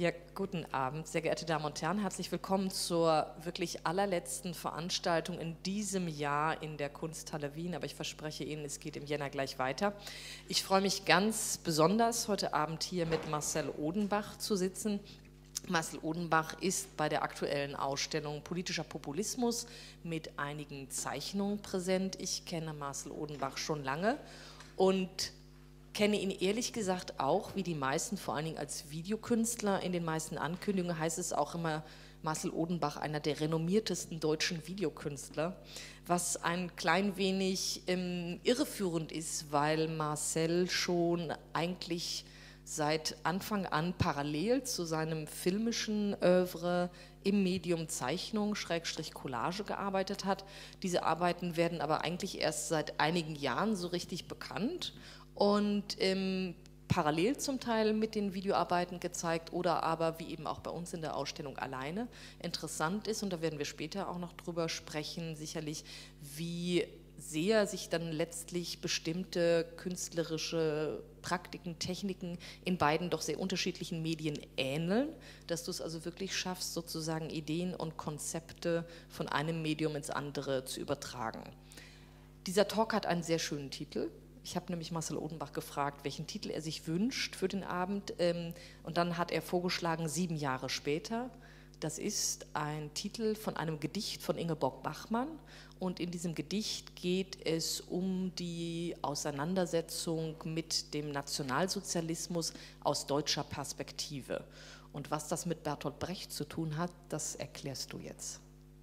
Ja, guten Abend, sehr geehrte Damen und Herren. Herzlich willkommen zur wirklich allerletzten Veranstaltung in diesem Jahr in der Kunsthalle Wien. Aber ich verspreche Ihnen, es geht im Jänner gleich weiter. Ich freue mich ganz besonders, heute Abend hier mit Marcel Odenbach zu sitzen. Marcel Odenbach ist bei der aktuellen Ausstellung Politischer Populismus mit einigen Zeichnungen präsent. Ich kenne Marcel Odenbach schon lange und kenne ihn ehrlich gesagt auch, wie die meisten, vor allen Dingen als Videokünstler. In den meisten Ankündigungen heißt es auch immer, Marcel Odenbach, einer der renommiertesten deutschen Videokünstler, was ein klein wenig irreführend ist, weil Marcel schon eigentlich seit Anfang an parallel zu seinem filmischen Œuvre im Medium Zeichnung / Collage gearbeitet hat. Diese Arbeiten werden aber eigentlich erst seit einigen Jahren so richtig bekannt und parallel zum Teil mit den Videoarbeiten gezeigt oder aber, wie eben auch bei uns in der Ausstellung, alleine. Interessant ist, und da werden wir später auch noch drüber sprechen, sicherlich, wie sehr sich dann letztlich bestimmte künstlerische Praktiken, Techniken in beiden doch sehr unterschiedlichen Medien ähneln, dass du es also wirklich schaffst, sozusagen Ideen und Konzepte von einem Medium ins andere zu übertragen. Dieser Talk hat einen sehr schönen Titel. Ich habe nämlich Marcel Odenbach gefragt, welchen Titel er sich wünscht für den Abend, und dann hat er vorgeschlagen 7 Jahre später. Das ist ein Titel von einem Gedicht von Ingeborg Bachmann, und in diesem Gedicht geht es um die Auseinandersetzung mit dem Nationalsozialismus aus deutscher Perspektive. Und was das mit Bertolt Brecht zu tun hat, das erklärst du jetzt.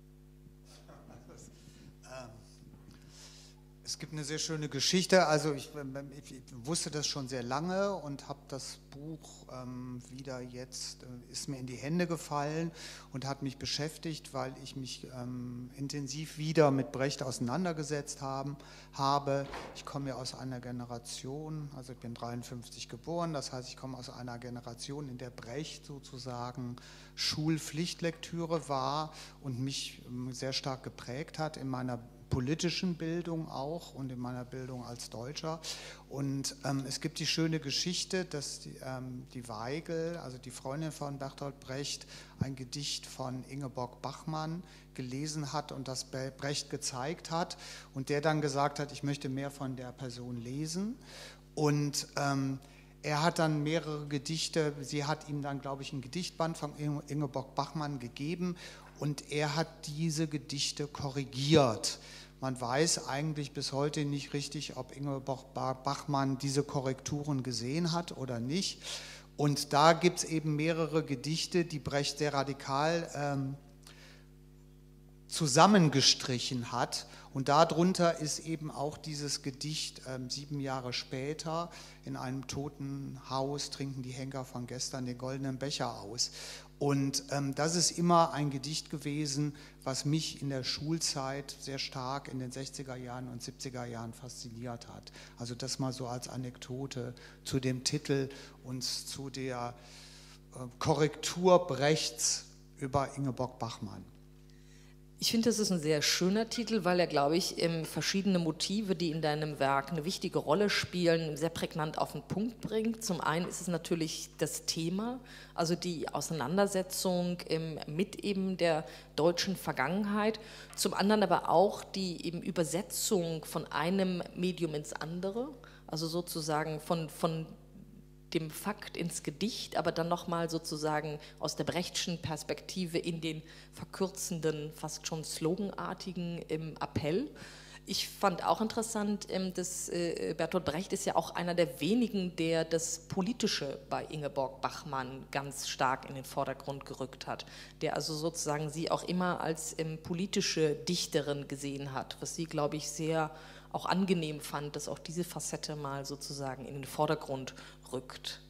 Es gibt eine sehr schöne Geschichte, also ich wusste das schon sehr lange und habe das Buch wieder jetzt, ist mir in die Hände gefallen und hat mich beschäftigt, weil ich mich intensiv wieder mit Brecht auseinandergesetzt habe. Ich komme ja aus einer Generation, also ich bin 53 geboren, das heißt, ich komme aus einer Generation, in der Brecht sozusagen Schulpflichtlektüre war und mich sehr stark geprägt hat in meiner politischen Bildung auch und in meiner Bildung als Deutscher. Und es gibt die schöne Geschichte, dass die Weigel, also die Freundin von Bertolt Brecht, ein Gedicht von Ingeborg Bachmann gelesen hat und das Brecht gezeigt hat und der dann gesagt hat, ich möchte mehr von der Person lesen. Und er hat dann mehrere Gedichte, sie hat ihm dann, glaube ich, ein Gedichtband von Ingeborg Bachmann gegeben und er hat diese Gedichte korrigiert. Man weiß eigentlich bis heute nicht richtig, ob Ingeborg Bachmann diese Korrekturen gesehen hat oder nicht. Und da gibt es eben mehrere Gedichte, die Brecht sehr radikal zusammengestrichen hat. Und darunter ist eben auch dieses Gedicht 7 Jahre später, in einem toten Haus trinken die Henker von gestern den goldenen Becher aus. Und das ist immer ein Gedicht gewesen, was mich in der Schulzeit sehr stark in den 60er Jahren und 70er Jahren fasziniert hat. Also das mal so als Anekdote zu dem Titel und zu der Korrektur Brechts über Ingeborg Bachmann. Ich finde, das ist ein sehr schöner Titel, weil er, glaube ich, verschiedene Motive, die in deinem Werk eine wichtige Rolle spielen, sehr prägnant auf den Punkt bringt. Zum einen ist es natürlich das Thema, also die Auseinandersetzung mit eben der deutschen Vergangenheit. Zum anderen aber auch die eben Übersetzung von einem Medium ins andere, also sozusagen von dem Fakt ins Gedicht, aber dann nochmal sozusagen aus der Brechtschen Perspektive in den verkürzenden, fast schon sloganartigen Appell. Ich fand auch interessant, dass Bertolt Brecht ist ja auch einer der wenigen, der das Politische bei Ingeborg Bachmann ganz stark in den Vordergrund gerückt hat, der also sozusagen sie auch immer als politische Dichterin gesehen hat, was sie, glaube ich, sehr auch angenehm fand, dass auch diese Facette mal sozusagen in den Vordergrund rückt.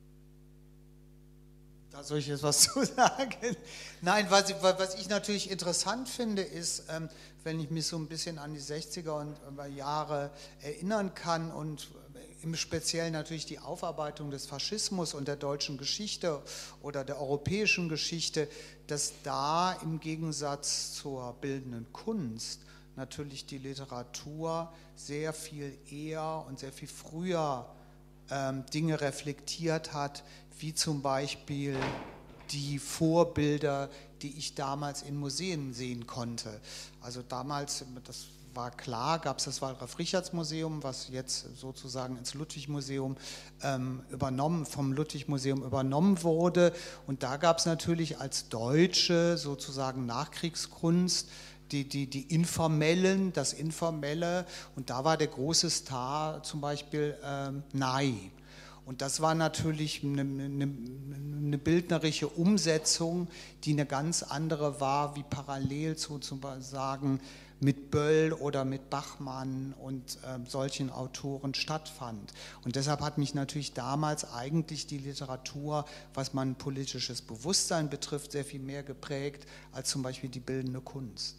Da soll ich jetzt was zu sagen? Nein, was ich natürlich interessant finde, ist, wenn ich mich so ein bisschen an die 60er Jahre erinnern kann und im Speziellen natürlich die Aufarbeitung des Faschismus und der deutschen Geschichte oder der europäischen Geschichte, dass da im Gegensatz zur bildenden Kunst natürlich die Literatur sehr viel eher und sehr viel früher Dinge reflektiert hat, wie zum Beispiel die Vorbilder, die ich damals in Museen sehen konnte. Also damals, das war klar, gab es das Wallraf-Richartz-Museum, was jetzt sozusagen ins Ludwig-Museum vom Ludwig-Museum übernommen wurde. Und da gab es natürlich als deutsche sozusagen Nachkriegskunst die Informellen, das Informelle. Und da war der große Star zum Beispiel Ney. Und das war natürlich eine bildnerische Umsetzung, die eine ganz andere war, wie parallel sozusagen mit Böll oder mit Bachmann und solchen Autoren stattfand. Und deshalb hat mich natürlich damals eigentlich die Literatur, was mein politisches Bewusstsein betrifft, sehr viel mehr geprägt als zum Beispiel die bildende Kunst.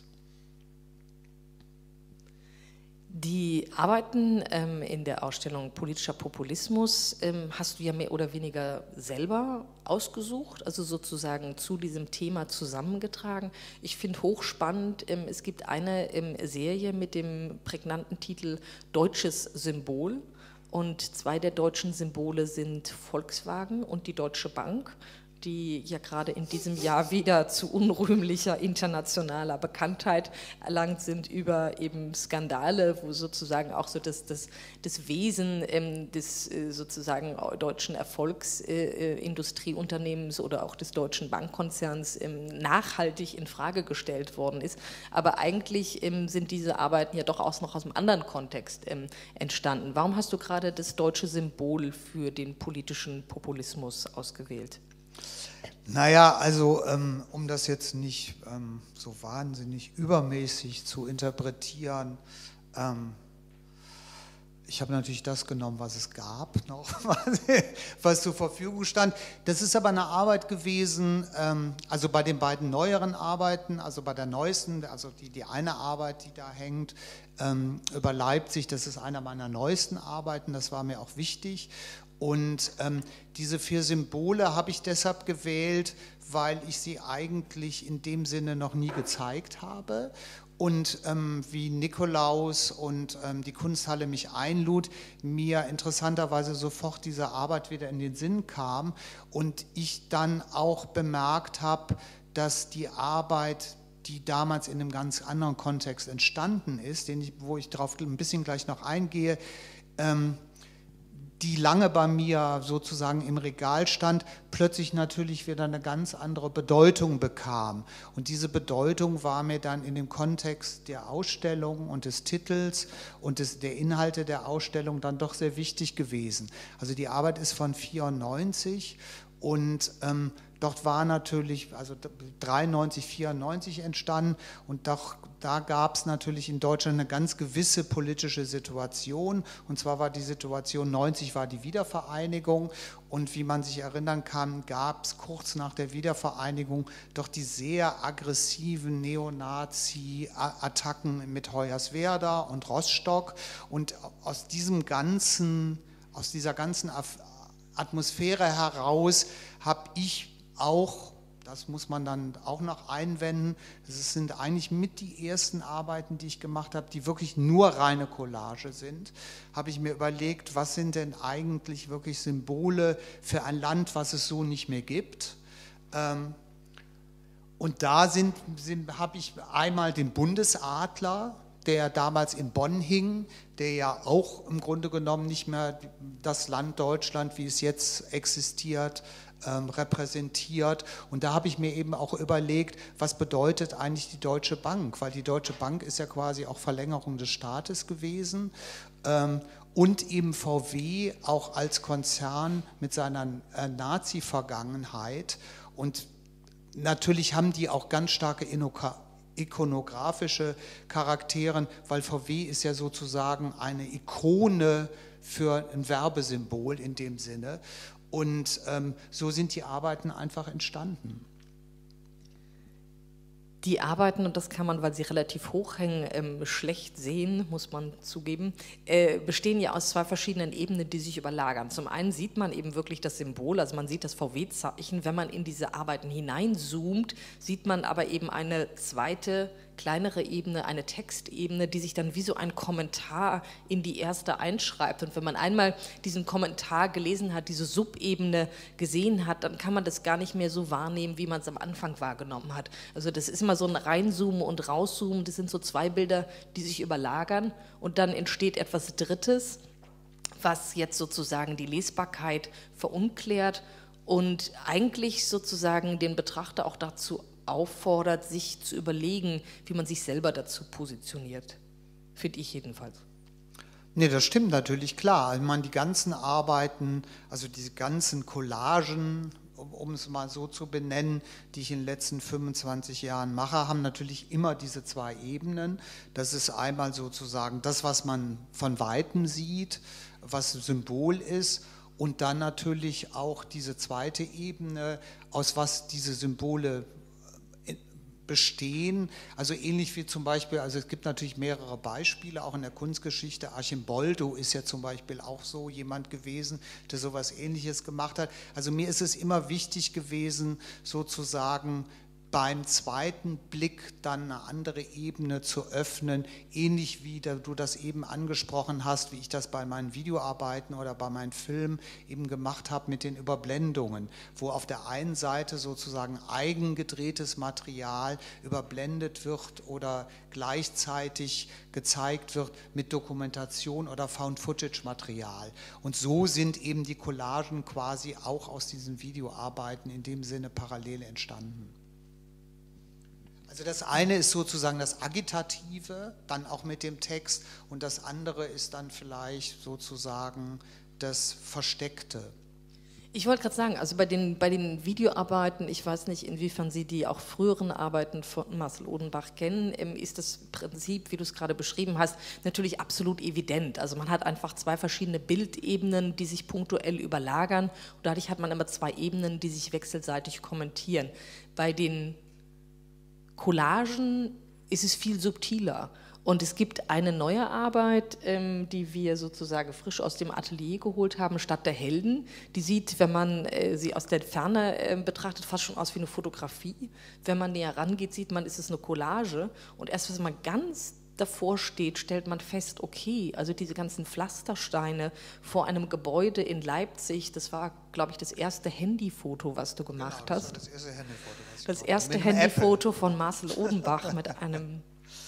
Die Arbeiten in der Ausstellung Politischer Populismus hast du ja mehr oder weniger selber ausgesucht, also sozusagen zu diesem Thema zusammengetragen. Ich finde hochspannend, es gibt eine Serie mit dem prägnanten Titel Deutsches Symbol und zwei der deutschen Symbole sind Volkswagen und die Deutsche Bank, die ja gerade in diesem Jahr wieder zu unrühmlicher internationaler Bekanntheit erlangt sind über eben Skandale, wo sozusagen auch so das Wesen des sozusagen deutschen Erfolgsindustrieunternehmens oder auch des deutschen Bankkonzerns nachhaltig in Frage gestellt worden ist. Aber eigentlich sind diese Arbeiten ja doch auch noch aus einem anderen Kontext entstanden. Warum hast du gerade das deutsche Symbol für den politischen Populismus ausgewählt? Naja, also um das jetzt nicht so wahnsinnig übermäßig zu interpretieren, ich habe natürlich das genommen, was es gab, noch, was zur Verfügung stand. Das ist aber eine Arbeit gewesen, also bei den beiden neueren Arbeiten, also bei der neuesten, also die eine Arbeit, die da hängt, über Leipzig, das ist einer meiner neuesten Arbeiten, das war mir auch wichtig. Und diese 4 Symbole habe ich deshalb gewählt, weil ich sie eigentlich in dem Sinne noch nie gezeigt habe. Und wie Nikolaus und die Kunsthalle mich einlud, mir interessanterweise sofort diese Arbeit wieder in den Sinn kam und ich dann auch bemerkt habe, dass die Arbeit, die damals in einem ganz anderen Kontext entstanden ist, wo ich darauf ein bisschen gleich noch eingehe, die lange bei mir sozusagen im Regal stand, plötzlich natürlich wieder eine ganz andere Bedeutung bekam. Und diese Bedeutung war mir dann in dem Kontext der Ausstellung und des Titels und der Inhalte der Ausstellung dann doch sehr wichtig gewesen. Also die Arbeit ist von 1994 und dort war natürlich, also 93, 94 entstanden und doch, da gab es natürlich in Deutschland eine ganz gewisse politische Situation und zwar war die Situation, 90 war die Wiedervereinigung und wie man sich erinnern kann, gab es kurz nach der Wiedervereinigung doch die sehr aggressiven Neonazi-Attacken mit Hoyerswerda und Rostock und aus dieser ganzen Atmosphäre heraus habe ich auch, das muss man dann auch noch einwenden, das sind eigentlich mit die ersten Arbeiten, die ich gemacht habe, die wirklich nur reine Collage sind, habe ich mir überlegt, was sind denn eigentlich wirklich Symbole für ein Land, was es so nicht mehr gibt. Und da habe ich einmal den Bundesadler, der damals in Bonn hing, der ja auch im Grunde genommen nicht mehr das Land Deutschland, wie es jetzt existiert, repräsentiert. Und da habe ich mir eben auch überlegt, was bedeutet eigentlich die Deutsche Bank? Weil die Deutsche Bank ist ja quasi auch Verlängerung des Staates gewesen. Und eben VW auch als Konzern mit seiner Nazi-Vergangenheit. Und natürlich haben die auch ganz starke ikonografische Charakteren, weil VW ist ja sozusagen eine Ikone für ein Werbesymbol in dem Sinne. Und so sind die Arbeiten einfach entstanden. Die Arbeiten, und das kann man, weil sie relativ hoch hängen, schlecht sehen, muss man zugeben, bestehen ja aus 2 verschiedenen Ebenen, die sich überlagern. Zum einen sieht man eben wirklich das Symbol, also man sieht das VW-Zeichen. Wenn man in diese Arbeiten hineinzoomt, sieht man aber eben eine zweite kleinere Ebene, eine Textebene, die sich dann wie so ein Kommentar in die erste einschreibt. Und wenn man einmal diesen Kommentar gelesen hat, diese Subebene gesehen hat, dann kann man das gar nicht mehr so wahrnehmen, wie man es am Anfang wahrgenommen hat. Also das ist immer so ein Reinzoomen und Rauszoomen, das sind so zwei Bilder, die sich überlagern und dann entsteht etwas Drittes, was jetzt sozusagen die Lesbarkeit verunklärt und eigentlich sozusagen den Betrachter auch dazu auffordert, sich zu überlegen, wie man sich selber dazu positioniert. Finde ich jedenfalls. Nee, das stimmt natürlich, klar. Ich meine, die ganzen Arbeiten, also diese ganzen Collagen, um es mal so zu benennen, die ich in den letzten 25 Jahren mache, haben natürlich immer diese zwei Ebenen. Das ist einmal sozusagen das, was man von Weitem sieht, was Symbol ist, und dann natürlich auch diese zweite Ebene, aus was diese Symbole bestehen, also ähnlich wie zum Beispiel, also es gibt natürlich mehrere Beispiele, auch in der Kunstgeschichte. Archimboldo ist ja zum Beispiel auch so jemand gewesen, der sowas Ähnliches gemacht hat. Also mir ist es immer wichtig gewesen, sozusagen beim zweiten Blick dann eine andere Ebene zu öffnen, ähnlich wie du das eben angesprochen hast, wie ich das bei meinen Videoarbeiten oder bei meinen Filmen eben gemacht habe mit den Überblendungen, wo auf der einen Seite sozusagen eigengedrehtes Material überblendet wird oder gleichzeitig gezeigt wird mit Dokumentation oder Found-Footage-Material. Und so sind eben die Collagen quasi auch aus diesen Videoarbeiten in dem Sinne parallel entstanden. Also das eine ist sozusagen das Agitative, dann auch mit dem Text, und das andere ist dann vielleicht sozusagen das Versteckte. Ich wollte gerade sagen, also bei den Videoarbeiten, ich weiß nicht, inwiefern Sie die auch früheren Arbeiten von Marcel Odenbach kennen, ist das Prinzip, wie du es gerade beschrieben hast, natürlich absolut evident. Also man hat einfach zwei verschiedene Bildebenen, die sich punktuell überlagern, und dadurch hat man immer zwei Ebenen, die sich wechselseitig kommentieren. Bei den Collagen ist es viel subtiler. Und es gibt eine neue Arbeit, die wir sozusagen frisch aus dem Atelier geholt haben, Stadt der Helden. Die sieht, wenn man sie aus der Ferne betrachtet, fast schon aus wie eine Fotografie. Wenn man näher rangeht, sieht man, ist es eine Collage. Und erst wenn man ganz davor steht, stellt man fest, okay, also diese ganzen Pflastersteine vor einem Gebäude in Leipzig, das war, glaube ich, das erste Handyfoto, was du gemacht hast. Das erste Handyfoto, was ich Das erste Handyfoto von Marcel Odenbach mit einem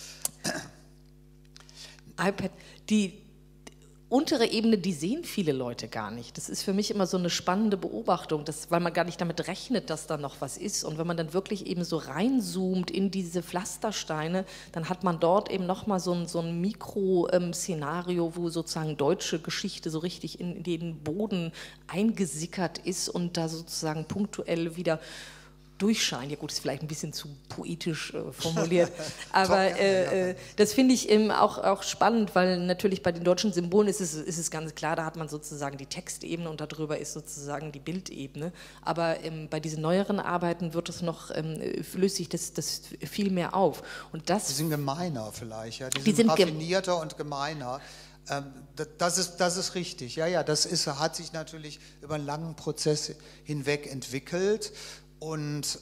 iPad. Die untere Ebene, die sehen viele Leute gar nicht. Das ist für mich immer so eine spannende Beobachtung, weil man gar nicht damit rechnet, dass da noch was ist. Und wenn man dann wirklich eben so reinzoomt in diese Pflastersteine, dann hat man dort eben nochmal so ein Mikro-Szenario, wo sozusagen deutsche Geschichte so richtig in den Boden eingesickert ist und da sozusagen punktuell wieder durchscheint. Ja gut, ist vielleicht ein bisschen zu poetisch formuliert, aber das finde ich eben auch spannend, weil natürlich bei den deutschen Symbolen ist es ganz klar, da hat man sozusagen die Textebene und darüber ist sozusagen die Bildebene, aber bei diesen neueren Arbeiten wird es noch, löst sich das viel mehr auf. Und das, die sind gemeiner vielleicht, ja? Die sind raffinierter und gemeiner. Das ist richtig, ja, das hat sich natürlich über einen langen Prozess hinweg entwickelt. Und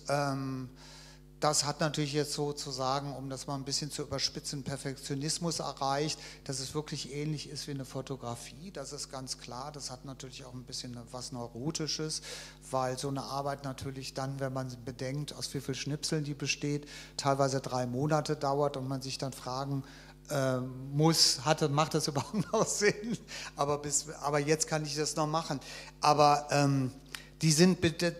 das hat natürlich jetzt sozusagen, um das mal ein bisschen zu überspitzen, Perfektionismus erreicht, dass es wirklich ähnlich ist wie eine Fotografie. Das ist ganz klar. Das hat natürlich auch ein bisschen was Neurotisches, weil so eine Arbeit natürlich dann, wenn man bedenkt, aus wie vielen Schnipseln die besteht, teilweise 3 Monate dauert und man sich dann fragen muss, macht das überhaupt noch Sinn? Aber jetzt kann ich das noch machen. Aber die sind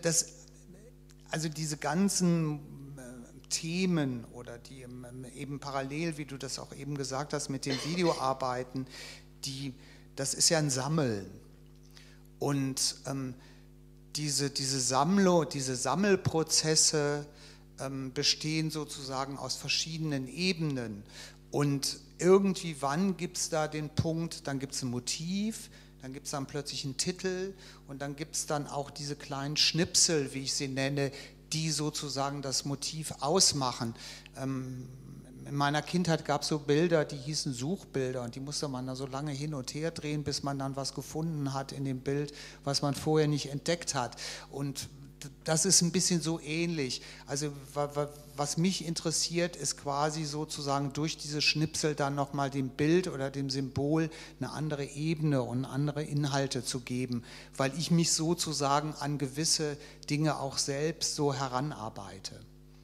also diese ganzen Themen oder die eben parallel, wie du das auch eben gesagt hast, mit den Videoarbeiten, das ist ja ein Sammeln. Und diese Sammelprozesse bestehen sozusagen aus verschiedenen Ebenen. Und wann gibt es da den Punkt, dann gibt es ein Motiv, dann gibt es dann plötzlich einen Titel und dann gibt es dann auch diese kleinen Schnipsel, wie ich sie nenne, die sozusagen das Motiv ausmachen. In meiner Kindheit gab es so Bilder, die hießen Suchbilder und die musste man da so lange hin und her drehen, bis man dann was gefunden hat in dem Bild, was man vorher nicht entdeckt hat. Und das ist ein bisschen so ähnlich. Also was mich interessiert, ist quasi sozusagen durch diese Schnipsel dann nochmal dem Bild oder dem Symbol eine andere Ebene und andere Inhalte zu geben, weil ich mich sozusagen an gewisse Dinge auch selbst so heranarbeite.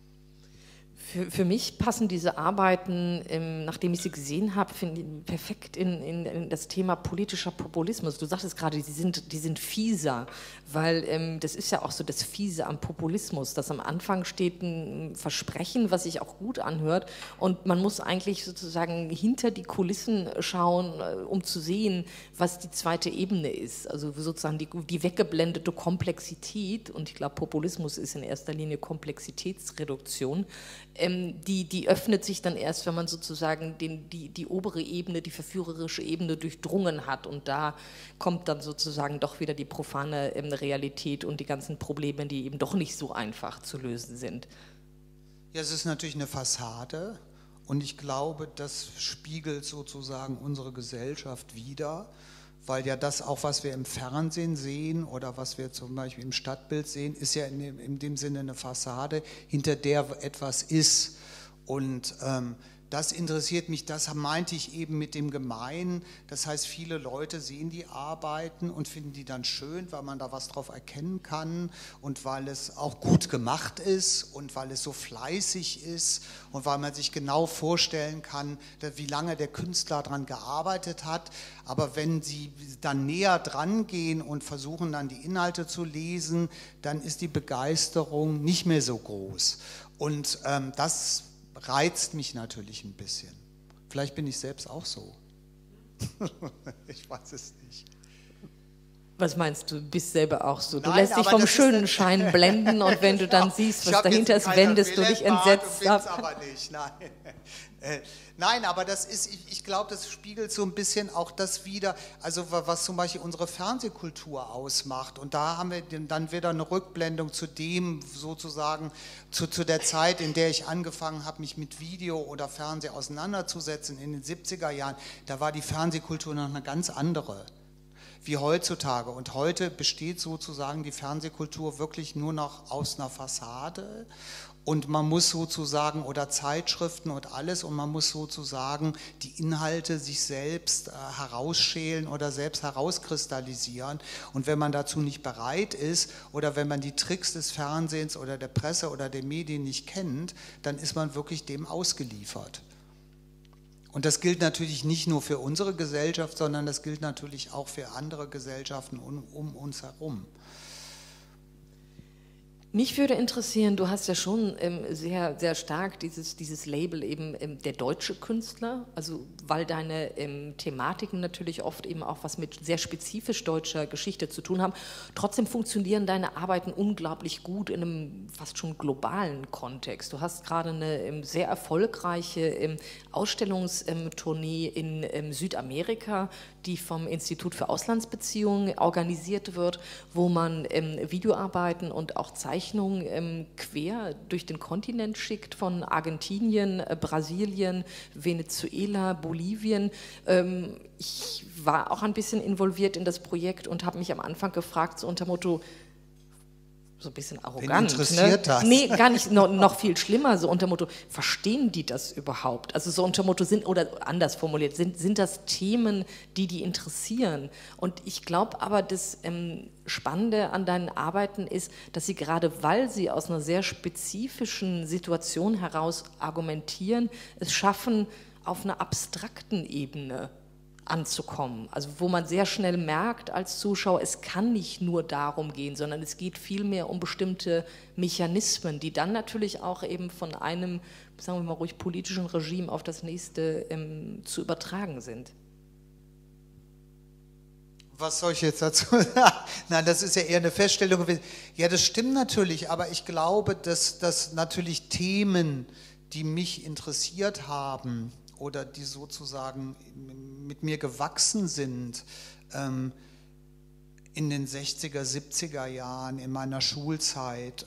Für mich passen diese Arbeiten, nachdem ich sie gesehen habe, perfekt in das Thema politischer Populismus. Du sagtest gerade, die sind fieser, weil das ist ja auch so das Fiese am Populismus, dass am Anfang steht ein Versprechen, was sich auch gut anhört, und man muss eigentlich sozusagen hinter die Kulissen schauen, um zu sehen, was die zweite Ebene ist, also sozusagen die weggeblendete Komplexität, und ich glaube, Populismus ist in erster Linie Komplexitätsreduktion. Die öffnet sich dann erst, wenn man sozusagen die obere Ebene, die verführerische Ebene durchdrungen hat, und da kommt dann sozusagen doch wieder die profane Realität und die ganzen Probleme, die eben doch nicht so einfach zu lösen sind. Ja, es ist natürlich eine Fassade, und ich glaube, das spiegelt sozusagen unsere Gesellschaft wider, weil ja das auch, was wir im Fernsehen sehen oder was wir zum Beispiel im Stadtbild sehen, ist ja in dem Sinne eine Fassade, hinter der etwas ist. Und das interessiert mich, das meinte ich eben mit dem Gemein. Das heißt, viele Leute sehen die Arbeiten und finden die dann schön, weil man da was drauf erkennen kann und weil es auch gut gemacht ist und weil es so fleißig ist und weil man sich genau vorstellen kann, wie lange der Künstler daran gearbeitet hat. Aber wenn sie dann näher dran gehen und versuchen dann die Inhalte zu lesen, dann ist die Begeisterung nicht mehr so groß. Und das reizt mich natürlich ein bisschen. Vielleicht bin ich selbst auch so. Ich weiß es nicht. Was meinst du, bist selber auch so? Du lässt dich vom schönen Schein blenden, und wenn du dann siehst, was dahinter ist, wendest du dich entsetzt ab. Aber nicht, nein. Nein, aber das ist, ich glaube, das spiegelt so ein bisschen auch das wider, also was zum Beispiel unsere Fernsehkultur ausmacht. Und da haben wir dann wieder eine Rückblendung zu dem sozusagen, zu der Zeit, in der ich angefangen habe, mich mit Video oder Fernsehen auseinanderzusetzen, in den 70er Jahren. Da war die Fernsehkultur noch eine ganz andere wie heutzutage. Und heute besteht sozusagen die Fernsehkultur wirklich nur noch aus einer Fassade. Und man muss sozusagen, oder Zeitschriften und alles, und man muss sozusagen die Inhalte sich selbst herausschälen oder selbst herauskristallisieren. Und wenn man dazu nicht bereit ist oder wenn man die Tricks des Fernsehens oder der Presse oder der Medien nicht kennt, dann ist man wirklich dem ausgeliefert. Und das gilt natürlich nicht nur für unsere Gesellschaft, sondern das gilt natürlich auch für andere Gesellschaften um uns herum. Mich würde interessieren, du hast ja schon sehr, sehr stark dieses Label eben der deutsche Künstler, also weil deine Thematiken natürlich oft eben auch was mit sehr spezifisch deutscher Geschichte zu tun haben. Trotzdem funktionieren deine Arbeiten unglaublich gut in einem fast schon globalen Kontext. Du hast gerade eine sehr erfolgreiche Ausstellungstournee in Südamerika, die vom Institut für Auslandsbeziehungen organisiert wird, wo man Videoarbeiten und auch Zeichnungen quer durch den Kontinent schickt, von Argentinien, Brasilien, Venezuela, Bolivien. Ich war auch ein bisschen involviert in das Projekt und habe mich am Anfang gefragt, so unter Motto, so ein bisschen arrogant. Interessiert das? Nee, gar nicht, noch viel schlimmer, so unter Motto, verstehen die das überhaupt? Also so unter Motto, oder anders formuliert, sind das Themen, die interessieren? Und ich glaube aber, das Spannende an deinen Arbeiten ist, dass sie gerade, weil sie aus einer sehr spezifischen Situation heraus argumentieren, es schaffen, auf einer abstrakten Ebene anzukommen. Also wo man sehr schnell merkt als Zuschauer, es kann nicht nur darum gehen, sondern es geht vielmehr um bestimmte Mechanismen, die dann natürlich auch eben von einem, sagen wir mal ruhig, politischen Regime auf das nächste zu übertragen sind. Was soll ich jetzt dazu sagen? Nein, das ist ja eher eine Feststellung gewesen. Ja, das stimmt natürlich, aber ich glaube, dass natürlich Themen, die mich interessiert haben oder die sozusagen mit mir gewachsen sind, in den 60er, 70er Jahren, in meiner Schulzeit,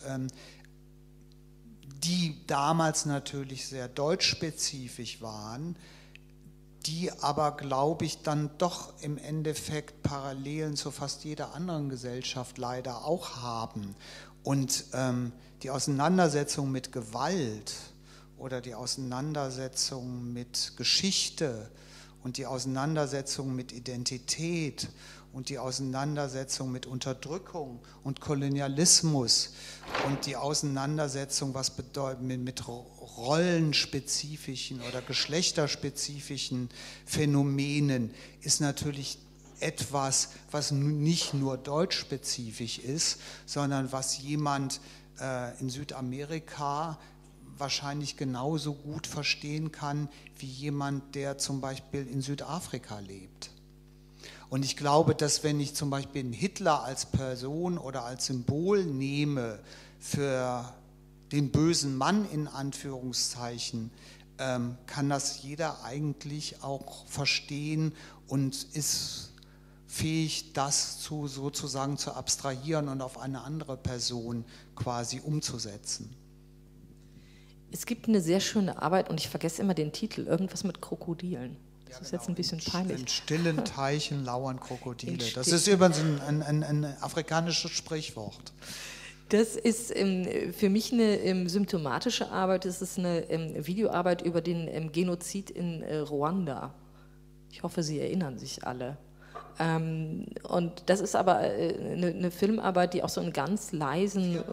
die damals natürlich sehr deutschspezifisch waren, die aber, glaube ich, dann doch im Endeffekt Parallelen zu fast jeder anderen Gesellschaft leider auch haben. Und die Auseinandersetzung mit Gewalt oder die Auseinandersetzung mit Geschichte und die Auseinandersetzung mit Identität und die Auseinandersetzung mit Unterdrückung und Kolonialismus und die Auseinandersetzung mit rollenspezifischen oder geschlechterspezifischen Phänomenen ist natürlich etwas, was nicht nur deutschspezifisch ist, sondern was jemand in Südamerika wahrscheinlich genauso gut verstehen kann wie jemand, der zum Beispiel in Südafrika lebt. Und ich glaube, dass wenn ich zum Beispiel einen Hitler als Person oder als Symbol nehme für den bösen Mann in Anführungszeichen, kann das jeder eigentlich auch verstehen und ist fähig, das sozusagen zu abstrahieren und auf eine andere Person quasi umzusetzen. Es gibt eine sehr schöne Arbeit und ich vergesse immer den Titel, irgendwas mit Krokodilen. Das ist jetzt ein bisschen peinlich. In stillen Teichen lauern Krokodile. Das ist übrigens ein afrikanisches Sprichwort. Das ist für mich eine symptomatische Arbeit. Das ist eine Videoarbeit über den Genozid in Ruanda. Ich hoffe, Sie erinnern sich alle. Und das ist aber eine Filmarbeit, die auch so einen ganz leisen,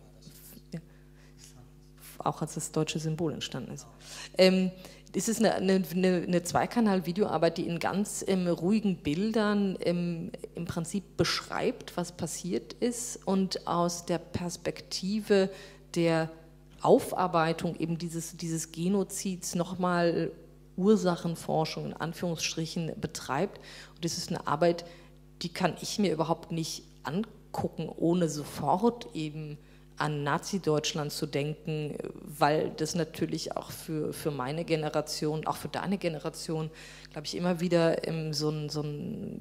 auch als das deutsche Symbol entstanden ist. Es ist eine Zweikanal-Videoarbeit, die in ganz ruhigen Bildern im Prinzip beschreibt, was passiert ist und aus der Perspektive der Aufarbeitung eben dieses Genozids nochmal Ursachenforschung in Anführungsstrichen betreibt. Und das ist eine Arbeit, die kann ich mir überhaupt nicht angucken, ohne sofort eben an Nazi-Deutschland zu denken, weil das natürlich auch für meine Generation, auch für deine Generation, glaube ich, immer wieder so ein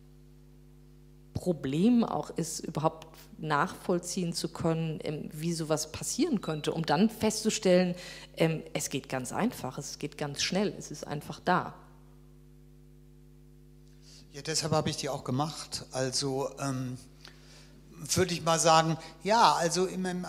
Problem auch ist, überhaupt nachvollziehen zu können, wie sowas passieren könnte, um dann festzustellen, es geht ganz einfach, es geht ganz schnell, es ist einfach da. Ja, deshalb habe ich die auch gemacht. Also würde ich mal sagen, ja, also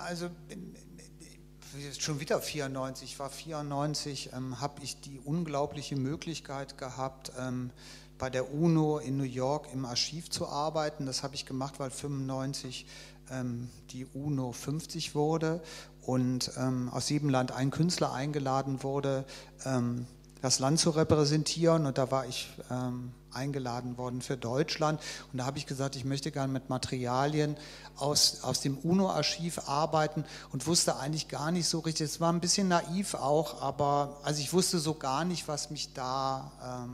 schon wieder 94, ich war 94, habe ich die unglaubliche Möglichkeit gehabt, bei der UNO in New York im Archiv zu arbeiten. Das habe ich gemacht, weil 95 die UNO 50 wurde und aus jedem Land ein Künstler eingeladen wurde, das Land zu repräsentieren, und da war ich eingeladen worden für Deutschland, und da habe ich gesagt, ich möchte gerne mit Materialien aus dem UNO-Archiv arbeiten und wusste eigentlich gar nicht so richtig, es war ein bisschen naiv auch, aber also ich wusste so gar nicht, was mich da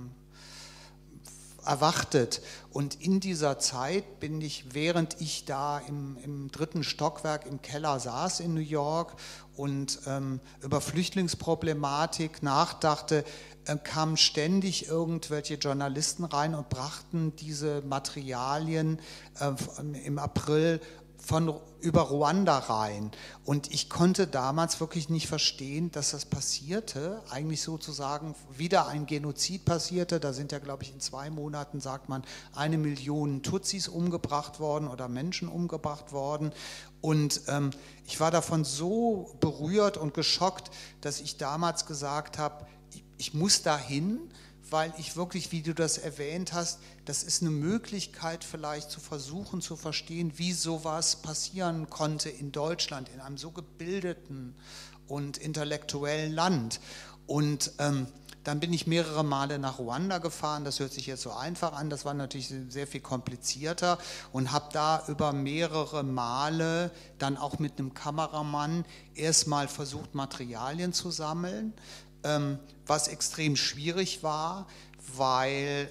erwartet. Und in dieser Zeit bin ich, während ich da im 3. Stockwerk im Keller saß in New York und über Flüchtlingsproblematik nachdachte, kamen ständig irgendwelche Journalisten rein und brachten diese Materialien im April über Ruanda rein. Und ich konnte damals wirklich nicht verstehen, dass das passierte, eigentlich sozusagen wieder ein Genozid passierte. Da sind ja, glaube ich, in 2 Monaten, sagt man, 1 Million Tutsis umgebracht worden oder Menschen umgebracht worden. Und ich war davon so berührt und geschockt, dass ich damals gesagt habe, ich muss dahin, weil ich wirklich, wie du das erwähnt hast, das ist eine Möglichkeit vielleicht zu versuchen zu verstehen, wie sowas passieren konnte in Deutschland, in einem so gebildeten und intellektuellen Land. Und dann bin ich mehrere Male nach Ruanda gefahren, das hört sich jetzt so einfach an, das war natürlich sehr viel komplizierter, und habe da über mehrere Male dann auch mit einem Kameramann erstmal versucht, Materialien zu sammeln, was extrem schwierig war, weil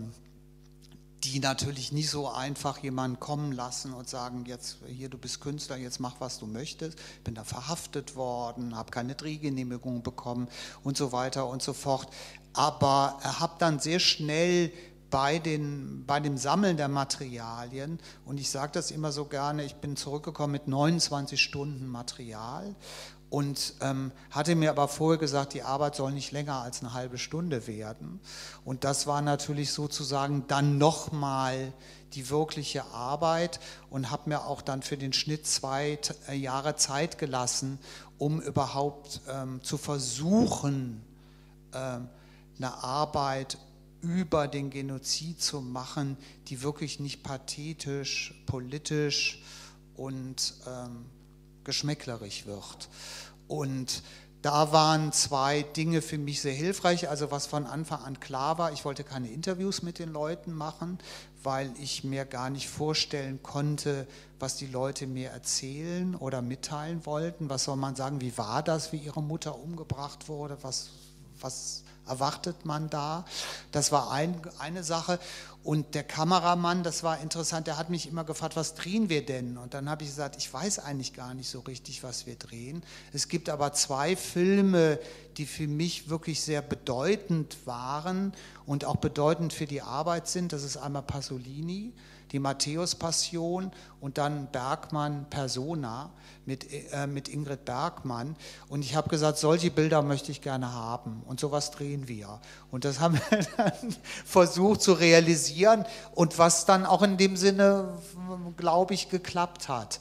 die natürlich nicht so einfach jemanden kommen lassen und sagen, jetzt hier, du bist Künstler, jetzt mach, was du möchtest. Bin da verhaftet worden, habe keine Drehgenehmigung bekommen und so weiter und so fort. Aber habe dann sehr schnell bei dem Sammeln der Materialien, und ich sage das immer so gerne, ich bin zurückgekommen mit 29 Stunden Material, und hatte mir aber vorher gesagt, die Arbeit soll nicht länger als eine halbe Stunde werden. Und das war natürlich sozusagen dann nochmal die wirkliche Arbeit und habe mir auch dann für den Schnitt 2 Jahre Zeit gelassen, um überhaupt zu versuchen, eine Arbeit über den Genozid zu machen, die wirklich nicht pathetisch, politisch und geschmäcklerig wird. Und da waren 2 Dinge für mich sehr hilfreich. Also was von Anfang an klar war, ich wollte keine Interviews mit den Leuten machen, weil ich mir gar nicht vorstellen konnte, was die Leute mir erzählen oder mitteilen wollten. Was soll man sagen, wie war das, wie ihre Mutter umgebracht wurde, was erwartet man da? Das war eine Sache. Und der Kameramann, das war interessant, der hat mich immer gefragt, was drehen wir denn? Und dann habe ich gesagt, ich weiß eigentlich gar nicht so richtig, was wir drehen. Es gibt aber 2 Filme, die für mich wirklich sehr bedeutend waren und auch bedeutend für die Arbeit sind. Das ist einmal Pasolini, die Matthäus-Passion, und dann Bergmann, Persona mit Ingrid Bergman. Und ich habe gesagt, solche Bilder möchte ich gerne haben und sowas drehen wir. Und das haben wir dann versucht zu realisieren und was dann auch in dem Sinne, glaube ich, geklappt hat.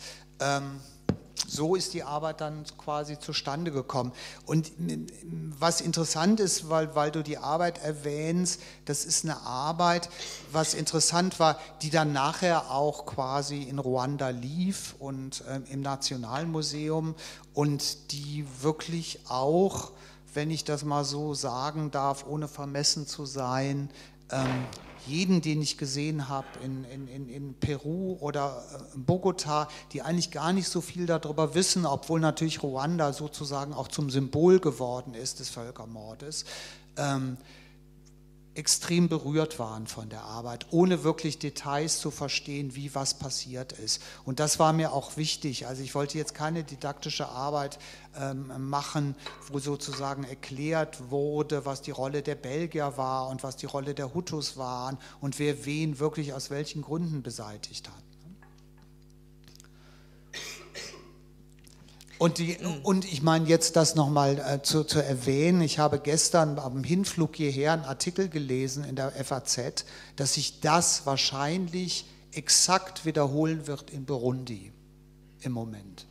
So ist die Arbeit dann quasi zustande gekommen. Und was interessant ist, weil du die Arbeit erwähnst, das ist eine Arbeit, was interessant war, die dann nachher auch quasi in Ruanda lief und im Nationalmuseum und die wirklich auch, wenn ich das mal so sagen darf, ohne vermessen zu sein, jeden, den ich gesehen habe in Peru oder Bogota, die eigentlich gar nicht so viel darüber wissen, obwohl natürlich Ruanda sozusagen auch zum Symbol geworden ist des Völkermordes, extrem berührt waren von der Arbeit, ohne wirklich Details zu verstehen, wie was passiert ist. Und das war mir auch wichtig. Also ich wollte jetzt keine didaktische Arbeit machen, wo sozusagen erklärt wurde, was die Rolle der Belgier war und was die Rolle der Hutus waren und wer wen wirklich aus welchen Gründen beseitigt hat. Und ich meine jetzt das nochmal zu erwähnen, ich habe gestern am Hinflug hierher einen Artikel gelesen in der FAZ, dass sich das wahrscheinlich exakt wiederholen wird in Burundi im Moment.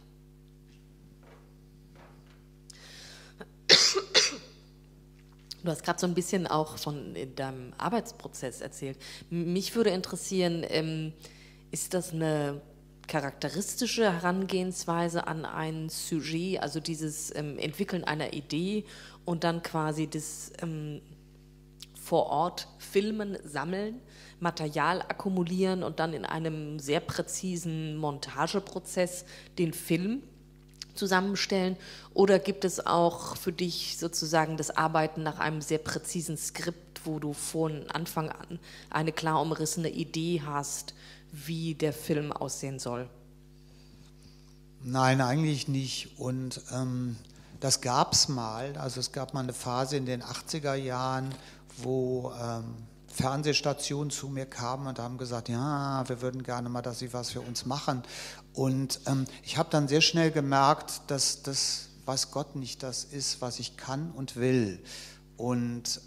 Du hast gerade so ein bisschen auch von deinem Arbeitsprozess erzählt. Mich würde interessieren, ist das eine charakteristische Herangehensweise an ein Sujet, also dieses Entwickeln einer Idee und dann quasi das vor Ort filmen, sammeln, Material akkumulieren und dann in einem sehr präzisen Montageprozess den Film zusammenstellen? Oder gibt es auch für dich sozusagen das Arbeiten nach einem sehr präzisen Skript, wo du von Anfang an eine klar umrissene Idee hast, wie der Film aussehen soll? Nein, eigentlich nicht. Und das gab es mal. Also es gab mal eine Phase in den 80er Jahren, wo Fernsehstationen zu mir kamen und haben gesagt, ja, wir würden gerne mal, dass Sie was für uns machen. Und ich habe dann sehr schnell gemerkt, dass das, weiß Gott, nicht das ist, was ich kann und will. Und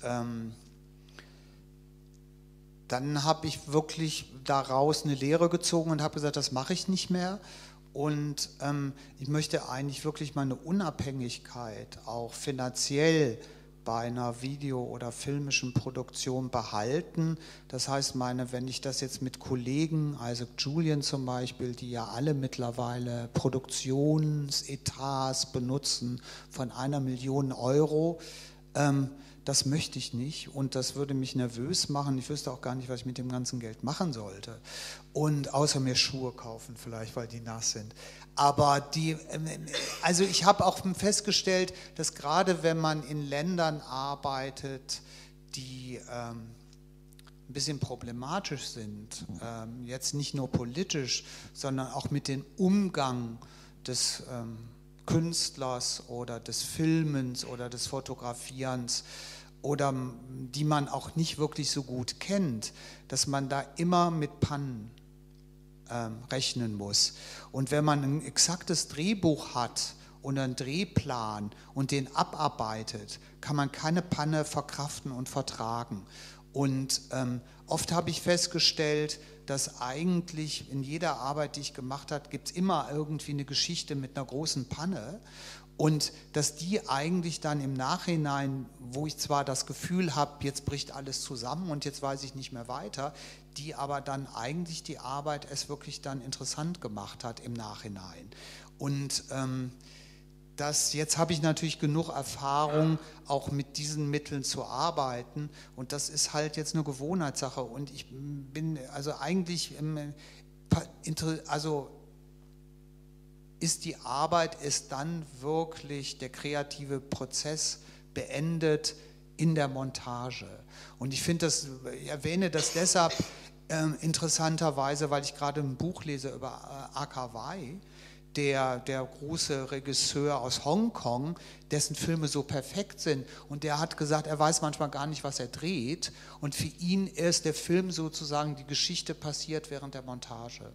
dann habe ich wirklich daraus eine Lehre gezogen und habe gesagt, das mache ich nicht mehr. Und ich möchte eigentlich wirklich meine Unabhängigkeit auch finanziell bei einer Video- oder filmischen Produktion behalten. Das heißt, wenn ich das jetzt mit Kollegen, also Julian zum Beispiel, die ja alle mittlerweile Produktionsetats benutzen von 1 Million Euro, das möchte ich nicht und das würde mich nervös machen. Ich wüsste auch gar nicht, was ich mit dem ganzen Geld machen sollte. Und außer mir Schuhe kaufen vielleicht, weil die nass sind. Aber also ich habe auch festgestellt, dass gerade wenn man in Ländern arbeitet, die ein bisschen problematisch sind, jetzt nicht nur politisch, sondern auch mit dem Umgang des Künstlers oder des Filmens oder des Fotografierens oder die man auch nicht wirklich so gut kennt, dass man da immer mit Pannen rechnen muss. Und wenn man ein exaktes Drehbuch hat und einen Drehplan und den abarbeitet, kann man keine Panne verkraften und vertragen. Und oft habe ich festgestellt, dass eigentlich in jeder Arbeit, die ich gemacht habe, gibt es immer irgendwie eine Geschichte mit einer großen Panne. Und dass die eigentlich dann im Nachhinein, wo ich zwar das Gefühl habe, jetzt bricht alles zusammen und jetzt weiß ich nicht mehr weiter, die aber dann eigentlich die Arbeit es wirklich dann interessant gemacht hat im Nachhinein. Und jetzt habe ich natürlich genug Erfahrung, auch mit diesen Mitteln zu arbeiten, und das ist halt jetzt eine Gewohnheitssache, und ich bin also eigentlich, ist die Arbeit, ist dann wirklich der kreative Prozess beendet in der Montage. Und ich finde das, ich erwähne das deshalb interessanterweise, weil ich gerade ein Buch lese über Aka Wai, der große Regisseur aus Hongkong, dessen Filme so perfekt sind, und der hat gesagt, er weiß manchmal gar nicht, was er dreht, und für ihn ist der Film sozusagen, die Geschichte passiert während der Montage.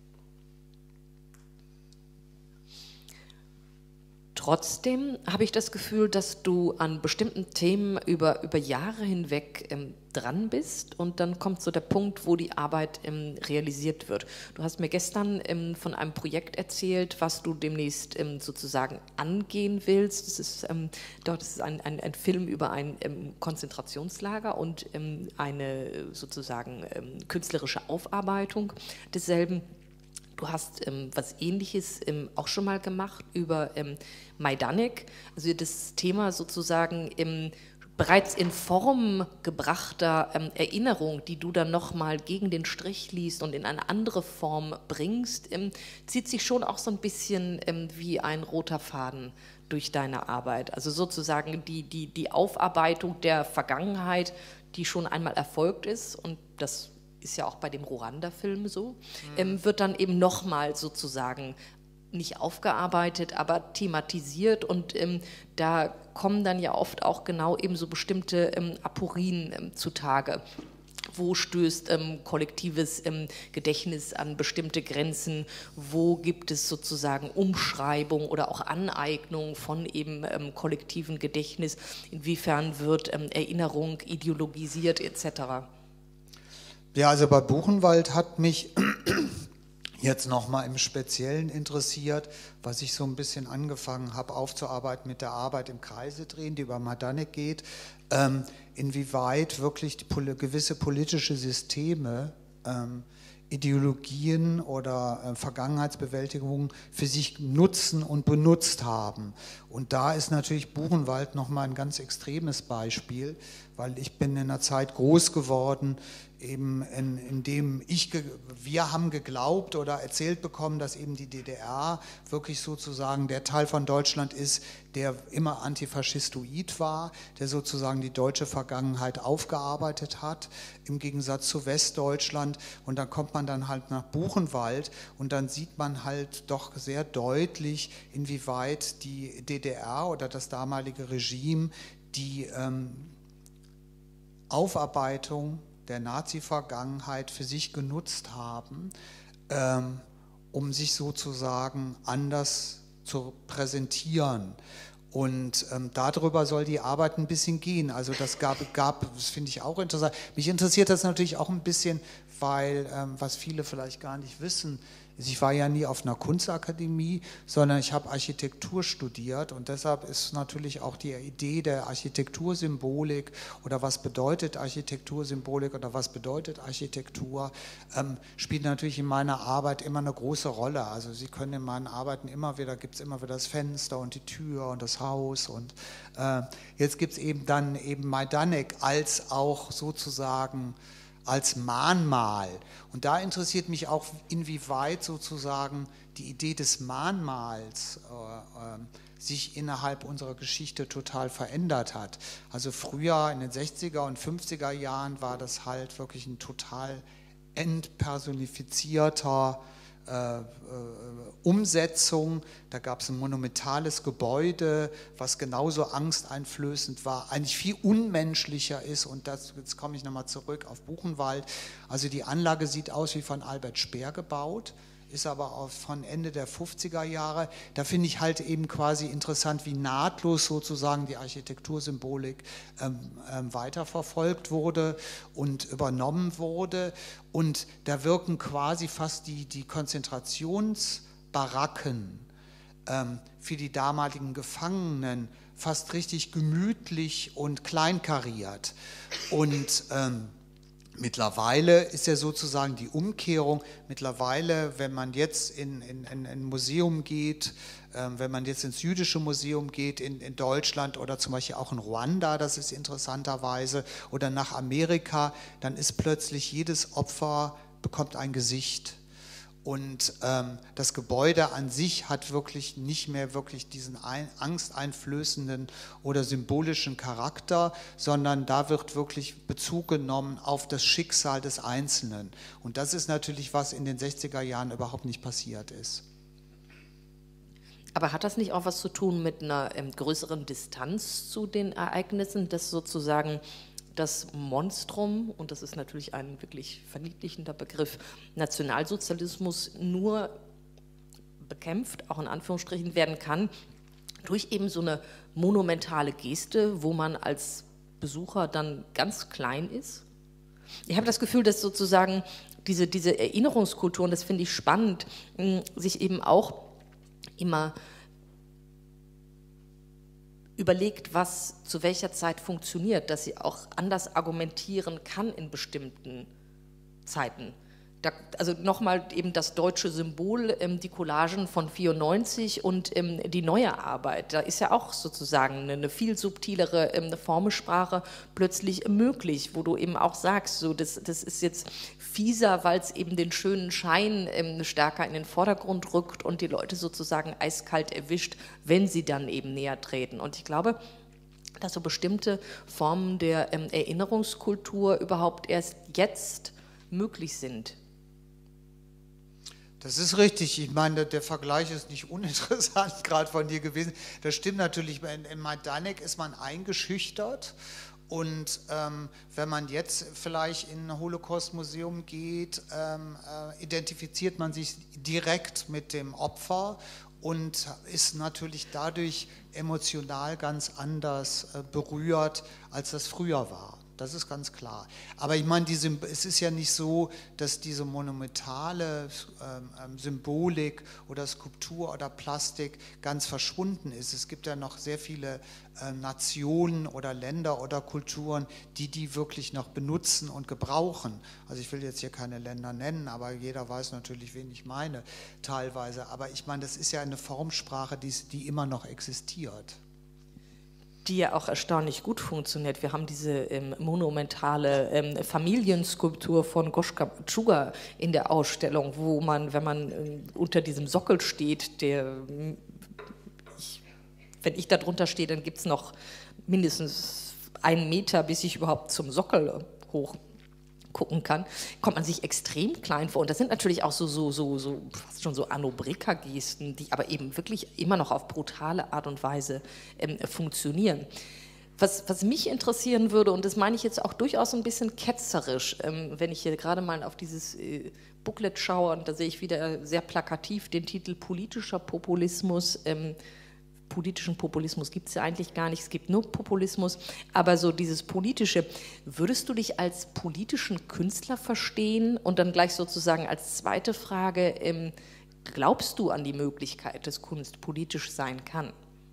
Trotzdem habe ich das Gefühl, dass du an bestimmten Themen über Jahre hinweg dran bist, und dann kommt so der Punkt, wo die Arbeit realisiert wird. Du hast mir gestern von einem Projekt erzählt, was du demnächst sozusagen angehen willst. Das ist ein Film über ein Konzentrationslager und eine sozusagen künstlerische Aufarbeitung desselben. Du hast was Ähnliches auch schon mal gemacht über Majdanek, also das Thema sozusagen bereits in Form gebrachter Erinnerung, die du dann nochmal gegen den Strich liest und in eine andere Form bringst, zieht sich schon auch so ein bisschen wie ein roter Faden durch deine Arbeit. Also sozusagen die Aufarbeitung der Vergangenheit, die schon einmal erfolgt ist, und das ist ja auch bei dem Rwanda-Film so, wird dann eben nochmal sozusagen nicht aufgearbeitet, aber thematisiert, und da kommen dann ja oft auch genau eben so bestimmte Aporien zutage. Wo stößt kollektives Gedächtnis an bestimmte Grenzen? Wo gibt es sozusagen Umschreibung oder auch Aneignung von eben kollektivem Gedächtnis? Inwiefern wird Erinnerung ideologisiert etc.? Ja, also bei Buchenwald hat mich jetzt nochmal im Speziellen interessiert, was ich so ein bisschen angefangen habe aufzuarbeiten mit der Arbeit im Kreise drehen, die über Majdanek geht, inwieweit wirklich gewisse politische Systeme Ideologien oder Vergangenheitsbewältigung für sich nutzen und benutzt haben. Und da ist natürlich Buchenwald nochmal ein ganz extremes Beispiel, weil ich bin in einer Zeit groß geworden, eben in dem wir haben geglaubt oder erzählt bekommen, dass eben die DDR wirklich sozusagen der Teil von Deutschland ist, der immer antifaschistoid war, der sozusagen die deutsche Vergangenheit aufgearbeitet hat, im Gegensatz zu Westdeutschland. Und dann kommt man dann halt nach Buchenwald und dann sieht man halt doch sehr deutlich, inwieweit die DDR oder das damalige Regime die Aufarbeitung der Nazi-Vergangenheit für sich genutzt haben, um sich sozusagen anders zu präsentieren. Und darüber soll die Arbeit ein bisschen gehen. Also das das finde ich auch interessant. Mich interessiert das natürlich auch ein bisschen, weil, was viele vielleicht gar nicht wissen, ich war ja nie auf einer Kunstakademie, sondern ich habe Architektur studiert, und deshalb ist natürlich auch die Idee der Architektursymbolik oder was bedeutet Architektursymbolik oder was bedeutet Architektur, spielt natürlich in meiner Arbeit immer eine große Rolle. Also Sie können in meinen Arbeiten gibt es immer wieder das Fenster und die Tür und das Haus, und jetzt gibt es eben dann eben Majdanek als auch sozusagen als Mahnmal. Und da interessiert mich auch, inwieweit sozusagen die Idee des Mahnmals sich innerhalb unserer Geschichte total verändert hat. Also früher in den 60er und 50er Jahren war das halt wirklich ein total entpersonifizierter Umsetzung. Da gab es ein monumentales Gebäude, was genauso angsteinflößend war, eigentlich viel unmenschlicher ist, und jetzt komme ich nochmal zurück auf Buchenwald. Also die Anlage sieht aus wie von Albert Speer gebaut, ist aber auch von Ende der 50er Jahre. Da finde ich halt eben quasi interessant, wie nahtlos sozusagen die Architektursymbolik weiterverfolgt wurde und übernommen wurde. Und da wirken quasi fast die Konzentrationsbaracken für die damaligen Gefangenen fast richtig gemütlich und kleinkariert. Und mittlerweile ist ja sozusagen die Umkehrung, mittlerweile, wenn man jetzt in ein Museum geht, wenn man jetzt ins Jüdische Museum geht in Deutschland oder zum Beispiel auch in Ruanda, das ist interessanterweise, oder nach Amerika, dann ist plötzlich jedes Opfer bekommt ein Gesicht. Und das Gebäude an sich hat wirklich nicht mehr wirklich diesen angsteinflößenden oder symbolischen Charakter, sondern da wird wirklich Bezug genommen auf das Schicksal des Einzelnen. Und das ist natürlich, was in den 60er Jahren überhaupt nicht passiert ist. Aber hat das nicht auch was zu tun mit einer größeren Distanz zu den Ereignissen, dass sozusagen das Monstrum, und das ist natürlich ein wirklich verniedlichender Begriff, Nationalsozialismus nur bekämpft, auch in Anführungsstrichen, werden kann, durch eben so eine monumentale Geste, wo man als Besucher dann ganz klein ist? Ich habe das Gefühl, dass sozusagen diese Erinnerungskultur, und das finde ich spannend, sich eben auch immer überlegt, was zu welcher Zeit funktioniert, dass sie auch anders argumentieren kann in bestimmten Zeiten. Also nochmal eben das deutsche Symbol, die Collagen von 94 und die neue Arbeit, da ist ja auch sozusagen eine viel subtilere Formensprache plötzlich möglich, wo du eben auch sagst, so, das ist jetzt fieser, weil es eben den schönen Schein stärker in den Vordergrund rückt und die Leute sozusagen eiskalt erwischt, wenn sie dann eben näher treten. Und ich glaube, dass so bestimmte Formen der Erinnerungskultur überhaupt erst jetzt möglich sind. Das ist richtig. Ich meine, der Vergleich ist nicht uninteressant gerade von dir gewesen. Das stimmt natürlich. In Majdanek ist man eingeschüchtert. Und wenn man jetzt vielleicht in ein Holocaust-Museum geht, identifiziert man sich direkt mit dem Opfer und ist natürlich dadurch emotional ganz anders berührt, als das früher war. Das ist ganz klar. Aber ich meine, es ist ja nicht so, dass diese monumentale Symbolik oder Skulptur oder Plastik ganz verschwunden ist. Es gibt ja noch sehr viele Nationen oder Länder oder Kulturen, die wirklich noch benutzen und gebrauchen. Also ich will jetzt hier keine Länder nennen, aber jeder weiß natürlich, wen ich meine, teilweise. Aber ich meine, das ist ja eine Formsprache, die immer noch existiert. Die ja auch erstaunlich gut funktioniert. Wir haben diese monumentale Familienskulptur von Goschka Tschuga in der Ausstellung, wo man, wenn man unter diesem Sockel steht, wenn ich da drunter stehe, dann gibt es noch mindestens 1 Meter, bis ich überhaupt zum Sockel hoch gucken kann, kommt man sich extrem klein vor. Und das sind natürlich auch so fast schon so Anno-Bricca-Gesten, die aber eben wirklich immer noch auf brutale Art und Weise funktionieren. Was mich interessieren würde, und das meine ich jetzt auch durchaus ein bisschen ketzerisch, wenn ich hier gerade mal auf dieses Booklet schaue, und da sehe ich wieder sehr plakativ den Titel politischer Populismus. Politischen Populismus gibt es ja eigentlich gar nicht, es gibt nur Populismus, aber so dieses Politische, würdest du dich als politischen Künstler verstehen? Und dann gleich sozusagen als zweite Frage, glaubst du an die Möglichkeit, dass Kunst politisch sein kann?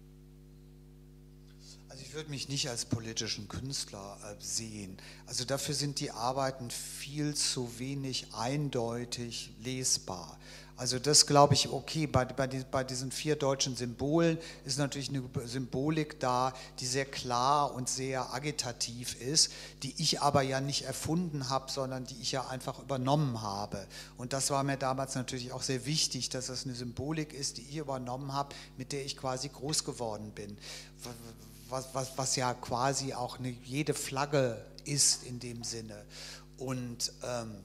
Also ich würde mich nicht als politischen Künstler sehen. Also dafür sind die Arbeiten viel zu wenig eindeutig lesbar. Also das glaube ich, okay, bei diesen 4 deutschen Symbolen ist natürlich eine Symbolik da, die sehr klar und sehr agitativ ist, die ich aber ja nicht erfunden habe, sondern die ich ja einfach übernommen habe. Und das war mir damals natürlich auch sehr wichtig, dass das eine Symbolik ist, die ich übernommen habe, mit der ich quasi groß geworden bin. Was ja quasi auch jede Flagge ist in dem Sinne. Und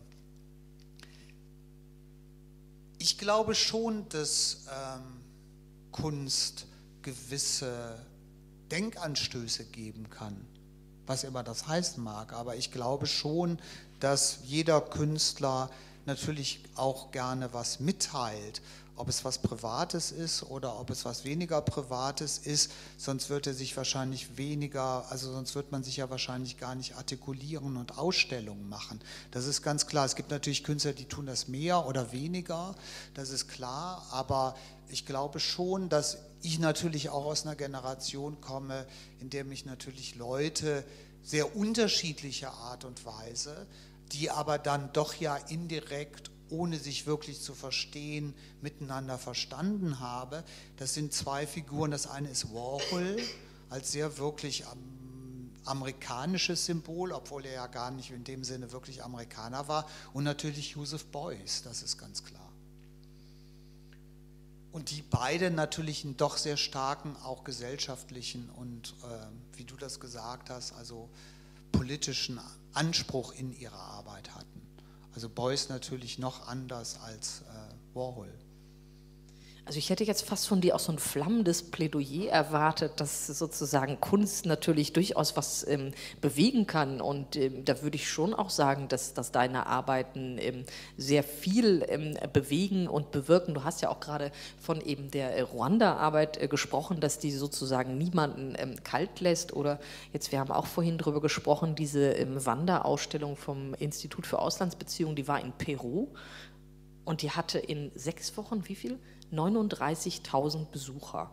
ich glaube schon, dass Kunst gewisse Denkanstöße geben kann, was immer das heißen mag. Aber ich glaube schon, dass jeder Künstler natürlich auch gerne was mitteilt, ob es was Privates ist oder ob es was weniger Privates ist, sonst wird er sich wahrscheinlich sonst wird man sich ja wahrscheinlich gar nicht artikulieren und Ausstellungen machen. Das ist ganz klar. Es gibt natürlich Künstler, die tun das mehr oder weniger, das ist klar, aber ich glaube schon, dass ich natürlich auch aus einer Generation komme, in der mich natürlich Leute sehr unterschiedlicher Art und Weise, die aber dann doch ja indirekt, ohne sich wirklich zu verstehen, miteinander verstanden habe. Das sind zwei Figuren. Das eine ist Warhol als sehr wirklich amerikanisches Symbol, obwohl er ja gar nicht in dem Sinne wirklich Amerikaner war. Und natürlich Joseph Beuys, das ist ganz klar. Und die beide natürlich einen doch sehr starken, auch gesellschaftlichen und, wie du das gesagt hast, also politischen Anspruch in ihrer Arbeit hatten. Also Beuys natürlich noch anders als Warhol. Also ich hätte jetzt fast von dir auch so ein flammendes Plädoyer erwartet, dass sozusagen Kunst natürlich durchaus was bewegen kann. Und da würde ich schon auch sagen, dass deine Arbeiten sehr viel bewegen und bewirken. Du hast ja auch gerade von eben der Ruanda-Arbeit gesprochen, dass die sozusagen niemanden kalt lässt. Oder jetzt, wir haben auch vorhin darüber gesprochen, diese Wanderausstellung vom Institut für Auslandsbeziehungen, die war in Peru. Und die hatte in 6 Wochen, wie viel? 39.000 Besucher.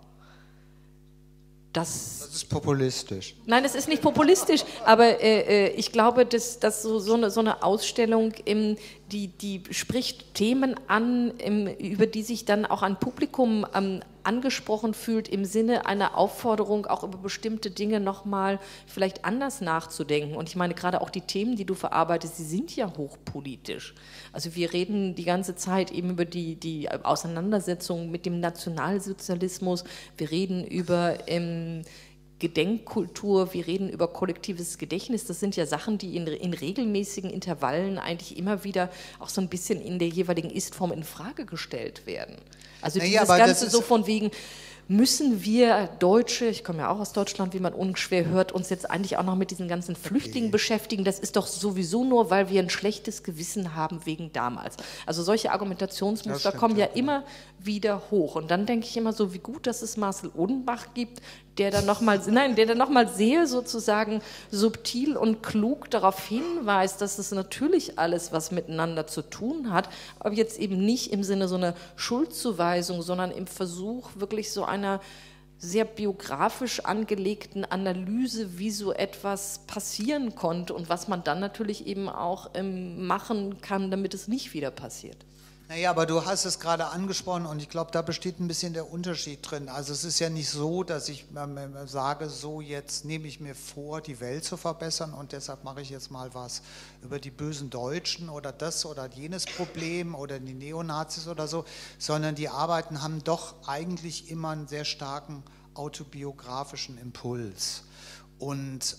Das ist populistisch. Nein, das ist nicht populistisch, aber ich glaube, dass so eine Ausstellung, die spricht Themen an, über die sich dann auch ein Publikum angesprochen fühlt, im Sinne einer Aufforderung, auch über bestimmte Dinge nochmal vielleicht anders nachzudenken. Und ich meine, gerade auch die Themen, die du verarbeitest, die sind ja hochpolitisch. Also wir reden die ganze Zeit eben über die Auseinandersetzung mit dem Nationalsozialismus, wir reden über Gedenkkultur, wir reden über kollektives Gedächtnis. Das sind ja Sachen, die in regelmäßigen Intervallen eigentlich immer wieder auch so ein bisschen in der jeweiligen Ist-Form in Frage gestellt werden. Also dieses Ganze so von wegen, müssen wir Deutsche, ich komme ja auch aus Deutschland, wie man unschwer hört, uns jetzt eigentlich auch noch mit diesen ganzen Flüchtlingen beschäftigen? Das ist doch sowieso nur, weil wir ein schlechtes Gewissen haben wegen damals. Also solche Argumentationsmuster kommen ja immer wieder hoch. Und dann denke ich immer so, wie gut, dass es Marcel Odenbach gibt, der dann nochmal sehr sozusagen subtil und klug darauf hinweist, dass es natürlich alles was miteinander zu tun hat, aber jetzt eben nicht im Sinne so einer Schuldzuweisung, sondern im Versuch wirklich so einer sehr biografisch angelegten Analyse, wie so etwas passieren konnte und was man dann natürlich eben auch machen kann, damit es nicht wieder passiert. Naja, aber du hast es gerade angesprochen und ich glaube, da besteht ein bisschen der Unterschied drin. Also es ist ja nicht so, dass ich sage, so jetzt nehme ich mir vor, die Welt zu verbessern und deshalb mache ich jetzt mal was über die bösen Deutschen oder das oder jenes Problem oder die Neonazis oder so, sondern die Arbeiten haben doch eigentlich immer einen sehr starken autobiografischen Impuls. Und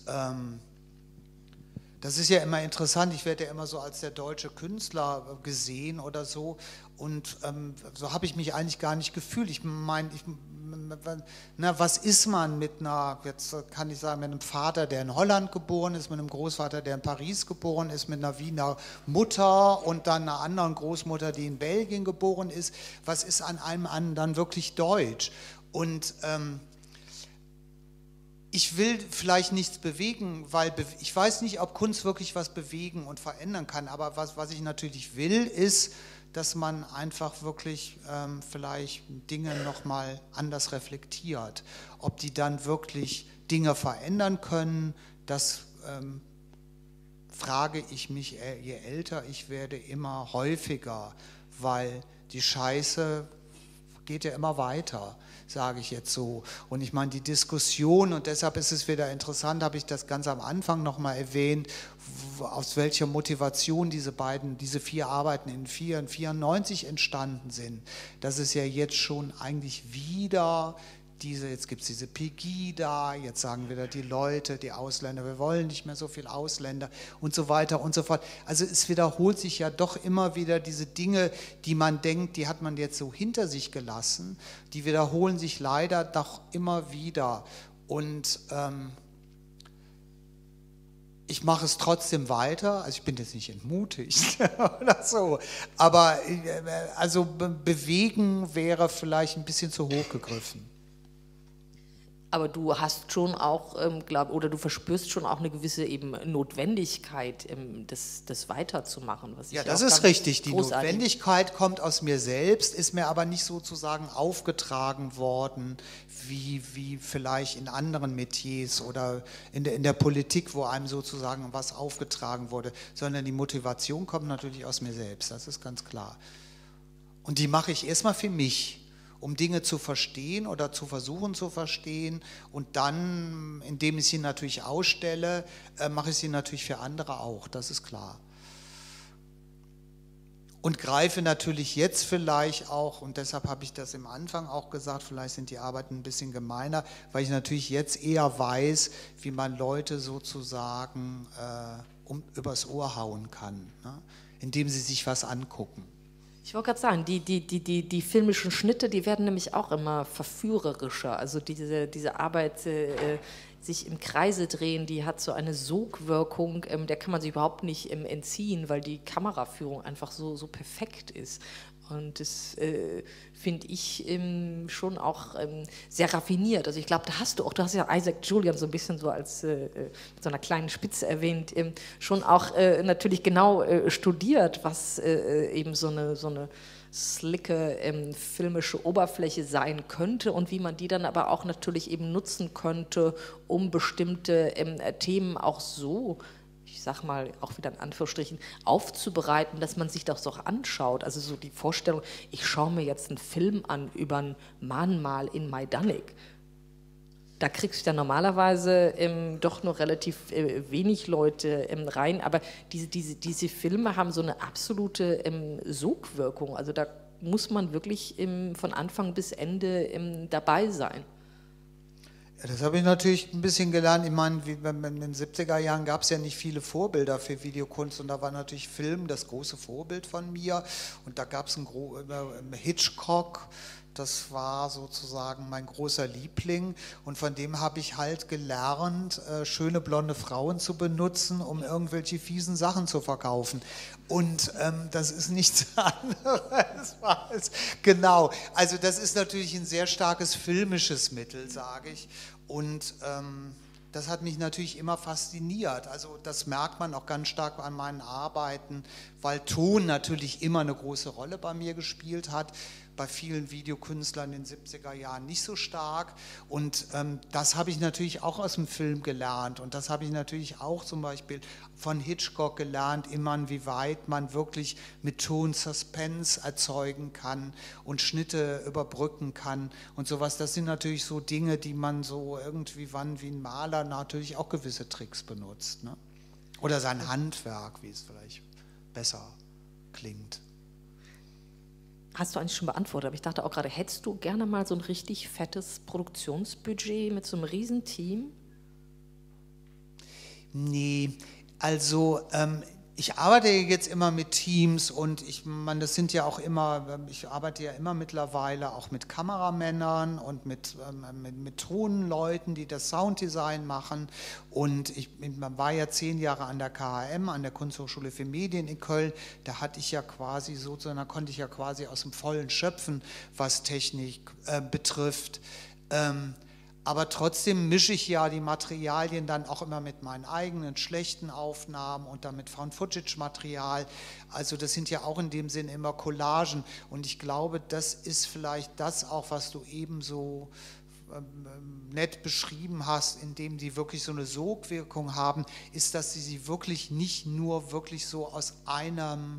das ist ja immer interessant, ich werde ja immer so als der deutsche Künstler gesehen oder so und so habe ich mich eigentlich gar nicht gefühlt. Ich meine, was ist man mit jetzt kann ich sagen, mit einem Vater, der in Holland geboren ist, mit einem Großvater, der in Paris geboren ist, mit einer Wiener Mutter und dann einer anderen Großmutter, die in Belgien geboren ist. Was ist an einem anderen wirklich deutsch? Und ich will vielleicht nichts bewegen, weil ich weiß nicht, ob Kunst wirklich was bewegen und verändern kann, aber was ich natürlich will, ist, dass man einfach wirklich vielleicht Dinge nochmal anders reflektiert. Ob die dann wirklich Dinge verändern können, das frage ich mich, je älter ich werde, immer häufiger, weil die Scheiße geht ja immer weiter, sage ich jetzt so. Und ich meine, die Diskussion, und deshalb ist es wieder interessant, habe ich das ganz am Anfang nochmal erwähnt, aus welcher Motivation diese 4 Arbeiten in 1994 entstanden sind. Das ist ja jetzt schon eigentlich wieder jetzt gibt es diese Pegida, jetzt sagen wieder die Leute, die Ausländer, wir wollen nicht mehr so viel Ausländer und so weiter und so fort. Also es wiederholt sich ja doch immer wieder diese Dinge, die man denkt, die hat man jetzt so hinter sich gelassen, die wiederholen sich leider doch immer wieder. Und ich mache es trotzdem weiter, also ich bin jetzt nicht entmutigt oder so, aber also bewegen wäre vielleicht ein bisschen zu hoch gegriffen. Aber du hast schon auch, oder du verspürst schon auch eine gewisse eben Notwendigkeit, das weiterzumachen. Was Ja, ich das auch ist richtig. Die großartig. Notwendigkeit kommt aus mir selbst, ist mir aber nicht sozusagen aufgetragen worden, wie vielleicht in anderen Metiers oder in der Politik, wo einem sozusagen was aufgetragen wurde, sondern die Motivation kommt natürlich aus mir selbst, das ist ganz klar. Und die mache ich erstmal für mich, um Dinge zu verstehen oder zu versuchen zu verstehen, und dann, indem ich sie natürlich ausstelle, mache ich sie natürlich für andere auch, das ist klar. Und greife natürlich jetzt vielleicht auch, und deshalb habe ich das im Anfang auch gesagt, vielleicht sind die Arbeiten ein bisschen gemeiner, weil ich natürlich jetzt eher weiß, wie man Leute sozusagen übers Ohr hauen kann, ne? Indem sie sich was angucken. Ich wollte gerade sagen, die filmischen Schnitte, die werden nämlich auch immer verführerischer. Also diese Arbeit, sich im Kreise drehen, die hat so eine Sogwirkung, der kann man sich überhaupt nicht entziehen, weil die Kameraführung einfach so perfekt ist. Und das finde ich schon auch sehr raffiniert. Also ich glaube, da hast du ja Isaac Julian so ein bisschen so als mit so einer kleinen Spitze erwähnt, schon auch natürlich genau studiert, was eben so eine slicke filmische Oberfläche sein könnte und wie man die dann aber auch natürlich eben nutzen könnte, um bestimmte Themen auch so, ich sag mal, auch wieder in Anführungsstrichen, aufzubereiten, dass man sich das doch anschaut. Also so die Vorstellung, ich schaue mir jetzt einen Film an über ein Mahnmal in Majdanek. Da kriegst du ja normalerweise doch nur relativ wenig Leute rein, aber diese Filme haben so eine absolute Sogwirkung. Also da muss man wirklich von Anfang bis Ende dabei sein. Ja, das habe ich natürlich ein bisschen gelernt. Ich meine, in den 70er Jahren gab es ja nicht viele Vorbilder für Videokunst, und da war natürlich Film das große Vorbild von mir, und da gab es einen Hitchcock. Das war sozusagen mein großer Liebling, und von dem habe ich halt gelernt, schöne blonde Frauen zu benutzen, um irgendwelche fiesen Sachen zu verkaufen. Und das ist nichts anderes. Genau, also das ist natürlich ein sehr starkes filmisches Mittel, sage ich. Und das hat mich natürlich immer fasziniert. Also das merkt man auch ganz stark an meinen Arbeiten, weil Ton natürlich immer eine große Rolle bei mir gespielt hat. Bei vielen Videokünstlern in den 70er Jahren nicht so stark, und das habe ich natürlich auch aus dem Film gelernt, und das habe ich natürlich auch zum Beispiel von Hitchcock gelernt, wie weit man wirklich mit Ton Suspense erzeugen kann und Schnitte überbrücken kann und sowas. Das sind natürlich so Dinge, die man so irgendwie wie ein Maler natürlich auch gewisse Tricks benutzt, ne? Oder sein Handwerk, wie es vielleicht besser klingt. Hast du eigentlich schon beantwortet, aber ich dachte auch gerade, hättest du gerne mal so ein richtig fettes Produktionsbudget mit so einem Riesenteam? Nee, also ich arbeite jetzt immer mit Teams, und ich arbeite ja immer mittlerweile auch mit Kameramännern und mit Tonleuten, die das Sounddesign machen, und man war ja 10 Jahre an der KHM, an der Kunsthochschule für Medien in Köln, da konnte ich ja quasi aus dem Vollen schöpfen, was Technik betrifft. Aber trotzdem mische ich ja die Materialien dann auch immer mit meinen eigenen schlechten Aufnahmen und dann mit Found-Footage-Material. Also das sind ja auch in dem Sinn immer Collagen. Und ich glaube, das ist vielleicht das auch, was du eben so nett beschrieben hast, indem die wirklich so eine Sogwirkung haben, ist, dass sie wirklich nicht nur wirklich so aus einem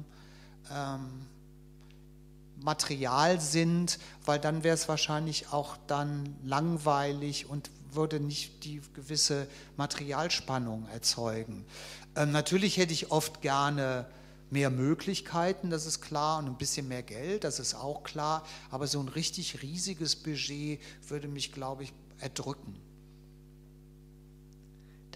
Material sind, weil dann wäre es wahrscheinlich auch dann langweilig und würde nicht die gewisse Materialspannung erzeugen. Natürlich hätte ich oft gerne mehr Möglichkeiten, das ist klar, und ein bisschen mehr Geld, das ist auch klar, aber so ein richtig riesiges Budget würde mich, glaube ich, erdrücken.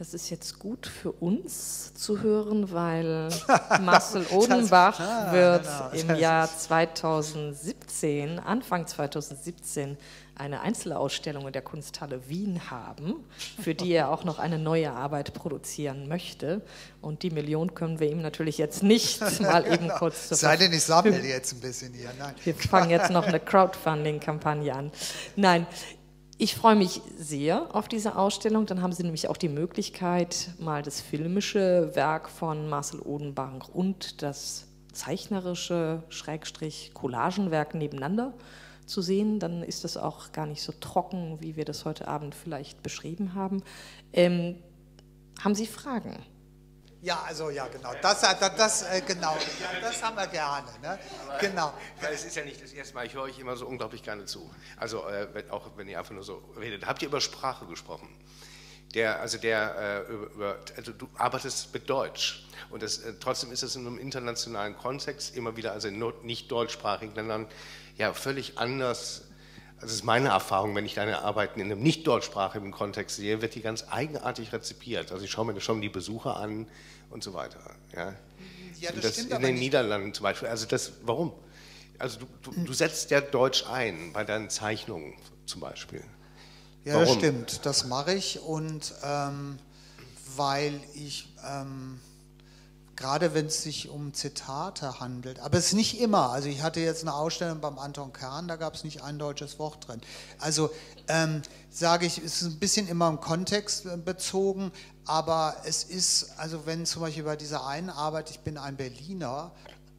Das ist jetzt gut für uns zu hören, weil Marcel Odenbach wird im Jahr 2017, Anfang 2017, eine Einzelausstellung in der Kunsthalle Wien haben, für die er auch noch eine neue Arbeit produzieren möchte. Und die Million können wir ihm natürlich jetzt nicht mal eben kurz zur Sei denn, ich sammle jetzt ein bisschen hier. Nein. Wir fangen jetzt noch eine Crowdfunding-Kampagne an. Nein, ich freue mich sehr auf diese Ausstellung. Dann haben Sie nämlich auch die Möglichkeit, mal das filmische Werk von Marcel Odenbach und das zeichnerische Collagenwerk nebeneinander zu sehen. Dann ist das auch gar nicht so trocken, wie wir das heute Abend vielleicht beschrieben haben. Haben Sie Fragen? Ja, also ja, genau. Genau. Das haben wir gerne. Ne? Genau. Weil es ist ja nicht das erste Mal, ich höre euch immer so unglaublich gerne zu. Also auch wenn ihr einfach nur so redet. Habt ihr über Sprache gesprochen? Also du arbeitest mit Deutsch. Und trotzdem ist es in einem internationalen Kontext immer wieder, also in nicht deutschsprachigen Ländern, ja völlig anders. Das ist meine Erfahrung, wenn ich deine Arbeiten in einem nicht deutschsprachigen Kontext sehe, wird die ganz eigenartig rezipiert. Also ich schaue mir schon die Besucher an und so weiter. Ja, das stimmt in den Niederlanden zum Beispiel. Also warum? Also du setzt ja Deutsch ein bei deinen Zeichnungen zum Beispiel. Ja, warum? Das stimmt. Das mache ich und weil ich gerade wenn es sich um Zitate handelt, aber es ist nicht immer, also ich hatte jetzt eine Ausstellung beim Anton Kern, da gab es nicht ein deutsches Wort drin. Also sage ich, es ist ein bisschen immer im Kontext bezogen, aber es ist, also wenn zum Beispiel bei dieser einen Arbeit, ich bin ein Berliner,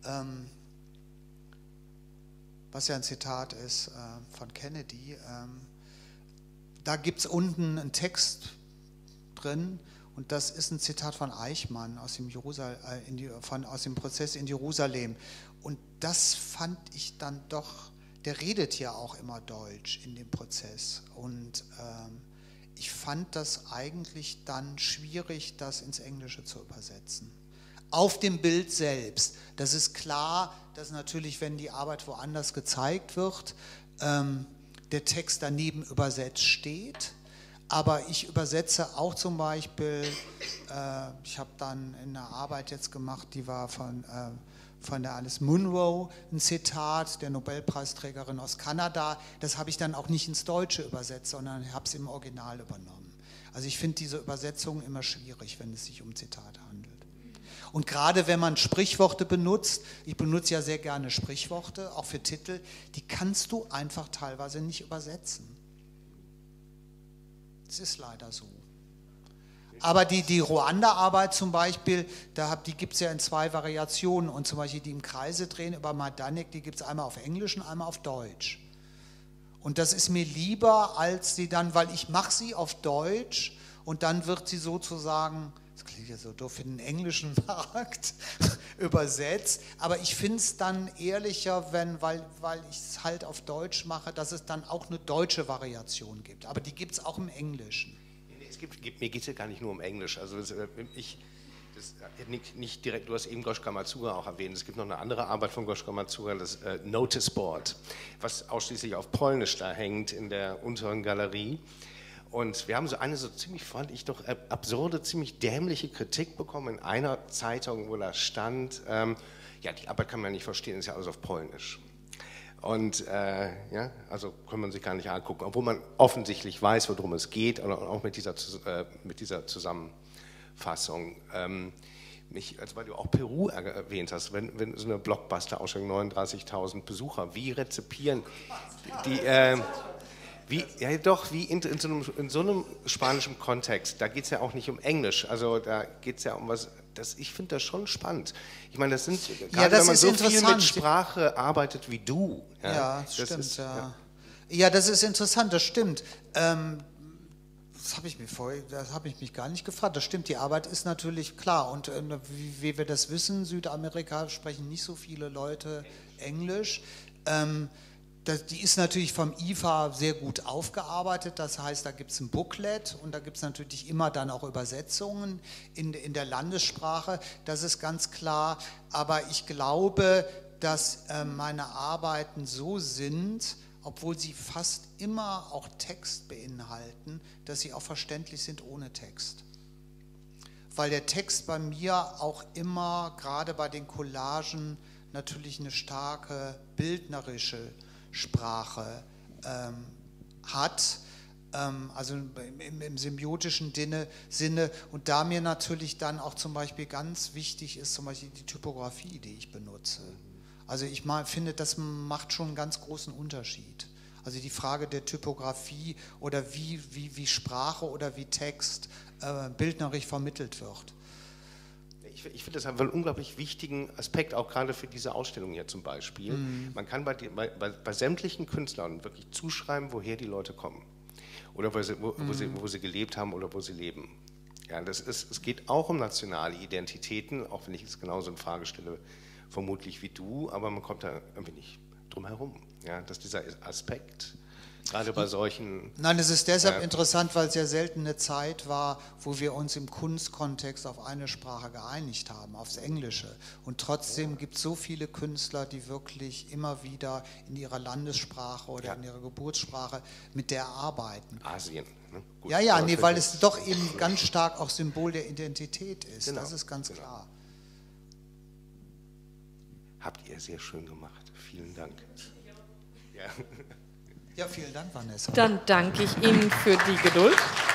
was ja ein Zitat ist von Kennedy, da gibt es unten einen Text drin, und das ist ein Zitat von Eichmann aus dem Prozess in Jerusalem. Und das fand ich dann doch, der redet ja auch immer Deutsch in dem Prozess. Und ich fand das eigentlich dann schwierig, das ins Englische zu übersetzen. Auf dem Bild selbst. Das ist klar, dass natürlich, wenn die Arbeit woanders gezeigt wird, der Text daneben übersetzt steht. Aber ich übersetze auch zum Beispiel, ich habe dann eine Arbeit jetzt gemacht, die war von der Alice Munro, ein Zitat der Nobelpreisträgerin aus Kanada. Das habe ich dann auch nicht ins Deutsche übersetzt, sondern habe es im Original übernommen. Also ich finde diese Übersetzungen immer schwierig, wenn es sich um Zitate handelt. Und gerade wenn man Sprichworte benutzt, ich benutze ja sehr gerne Sprichworte, auch für Titel, die kannst du einfach teilweise nicht übersetzen. Es ist leider so. Aber die Ruanda-Arbeit zum Beispiel, die gibt es ja in 2 Variationen. Und zum Beispiel die im Kreise drehen über Majdanek, die gibt es einmal auf Englisch und einmal auf Deutsch. Und das ist mir lieber, als sie dann, weil ich mache sie auf Deutsch und dann wird sie sozusagen, das klingt ja so doof, in den englischen Markt übersetzt. Aber ich finde es dann ehrlicher, weil ich es halt auf Deutsch mache, dass es dann auch eine deutsche Variation gibt. Aber die gibt es auch im Englischen. Mir geht es ja gar nicht nur um Englisch. Also nicht direkt, du hast eben Goshka Matsuura auch erwähnt. Es gibt noch eine andere Arbeit von Goshka Matsuura, das Notice Board, was ausschließlich auf Polnisch da hängt in der unteren Galerie. Und wir haben so ziemlich, fand ich doch, absurde, ziemlich dämliche Kritik bekommen in einer Zeitung, wo da stand, ja, die Arbeit kann man nicht verstehen, ist ja alles auf Polnisch. Und ja, also kann man sich gar nicht angucken, obwohl man offensichtlich weiß, worum es geht, und auch mit dieser Zusammenfassung. Also weil du auch Peru erwähnt hast, wenn so eine Blockbuster-Ausstellung 39.000 Besucher, wie rezipieren die... wie in so einem spanischen Kontext, da geht es ja auch nicht um Englisch, also da geht es ja um was, ich finde das schon spannend. Ich meine, das gerade wenn man so viel mit Sprache arbeitet wie du. Ja, das stimmt, ja, das ist interessant, das stimmt. Das habe ich mich gar nicht gefragt. Das stimmt, die Arbeit ist natürlich klar. Und wie wir das wissen, Südamerika sprechen nicht so viele Leute Englisch. Die ist natürlich vom IFA sehr gut aufgearbeitet, das heißt, da gibt es ein Booklet und da gibt es natürlich immer dann auch Übersetzungen in der Landessprache, das ist ganz klar, aber ich glaube, dass meine Arbeiten so sind, obwohl sie fast immer auch Text beinhalten, dass sie auch verständlich sind ohne Text. weil der Text bei mir auch immer, gerade bei den Collagen, natürlich eine starke bildnerische Sprache hat, also im symbiotischen Sinne, und da mir natürlich dann auch zum Beispiel ganz wichtig ist, zum Beispiel die Typografie, die ich benutze. Also ich finde, das macht schon einen ganz großen Unterschied. Also die Frage der Typografie oder wie Sprache oder wie Text bildnerisch vermittelt wird. Ich finde das einen unglaublich wichtigen Aspekt, auch gerade für diese Ausstellung hier zum Beispiel. Man kann bei sämtlichen Künstlern wirklich zuschreiben, woher die Leute kommen. Oder wo sie gelebt haben oder wo sie leben. Ja, es geht auch um nationale Identitäten, auch wenn ich es genauso in Frage stelle, vermutlich wie du, aber man kommt da irgendwie nicht drum herum. Ja, dass dieser Aspekt, gerade bei solchen... Nein, es ist deshalb interessant, weil es ja selten eine Zeit war, wo wir uns im Kunstkontext auf eine Sprache geeinigt haben, aufs Englische. Und trotzdem gibt es so viele Künstler, die wirklich immer wieder in ihrer Landessprache oder in ihrer Geburtssprache mit der arbeiten. Asien. Ne? Gut, Nee, weil es doch eben ganz stark auch Symbol der Identität ist. Genau, das ist ganz klar. Habt ihr sehr schön gemacht. Vielen Dank. Ja. Ja, vielen Dank, Vanessa. Dann danke ich Ihnen für die Geduld.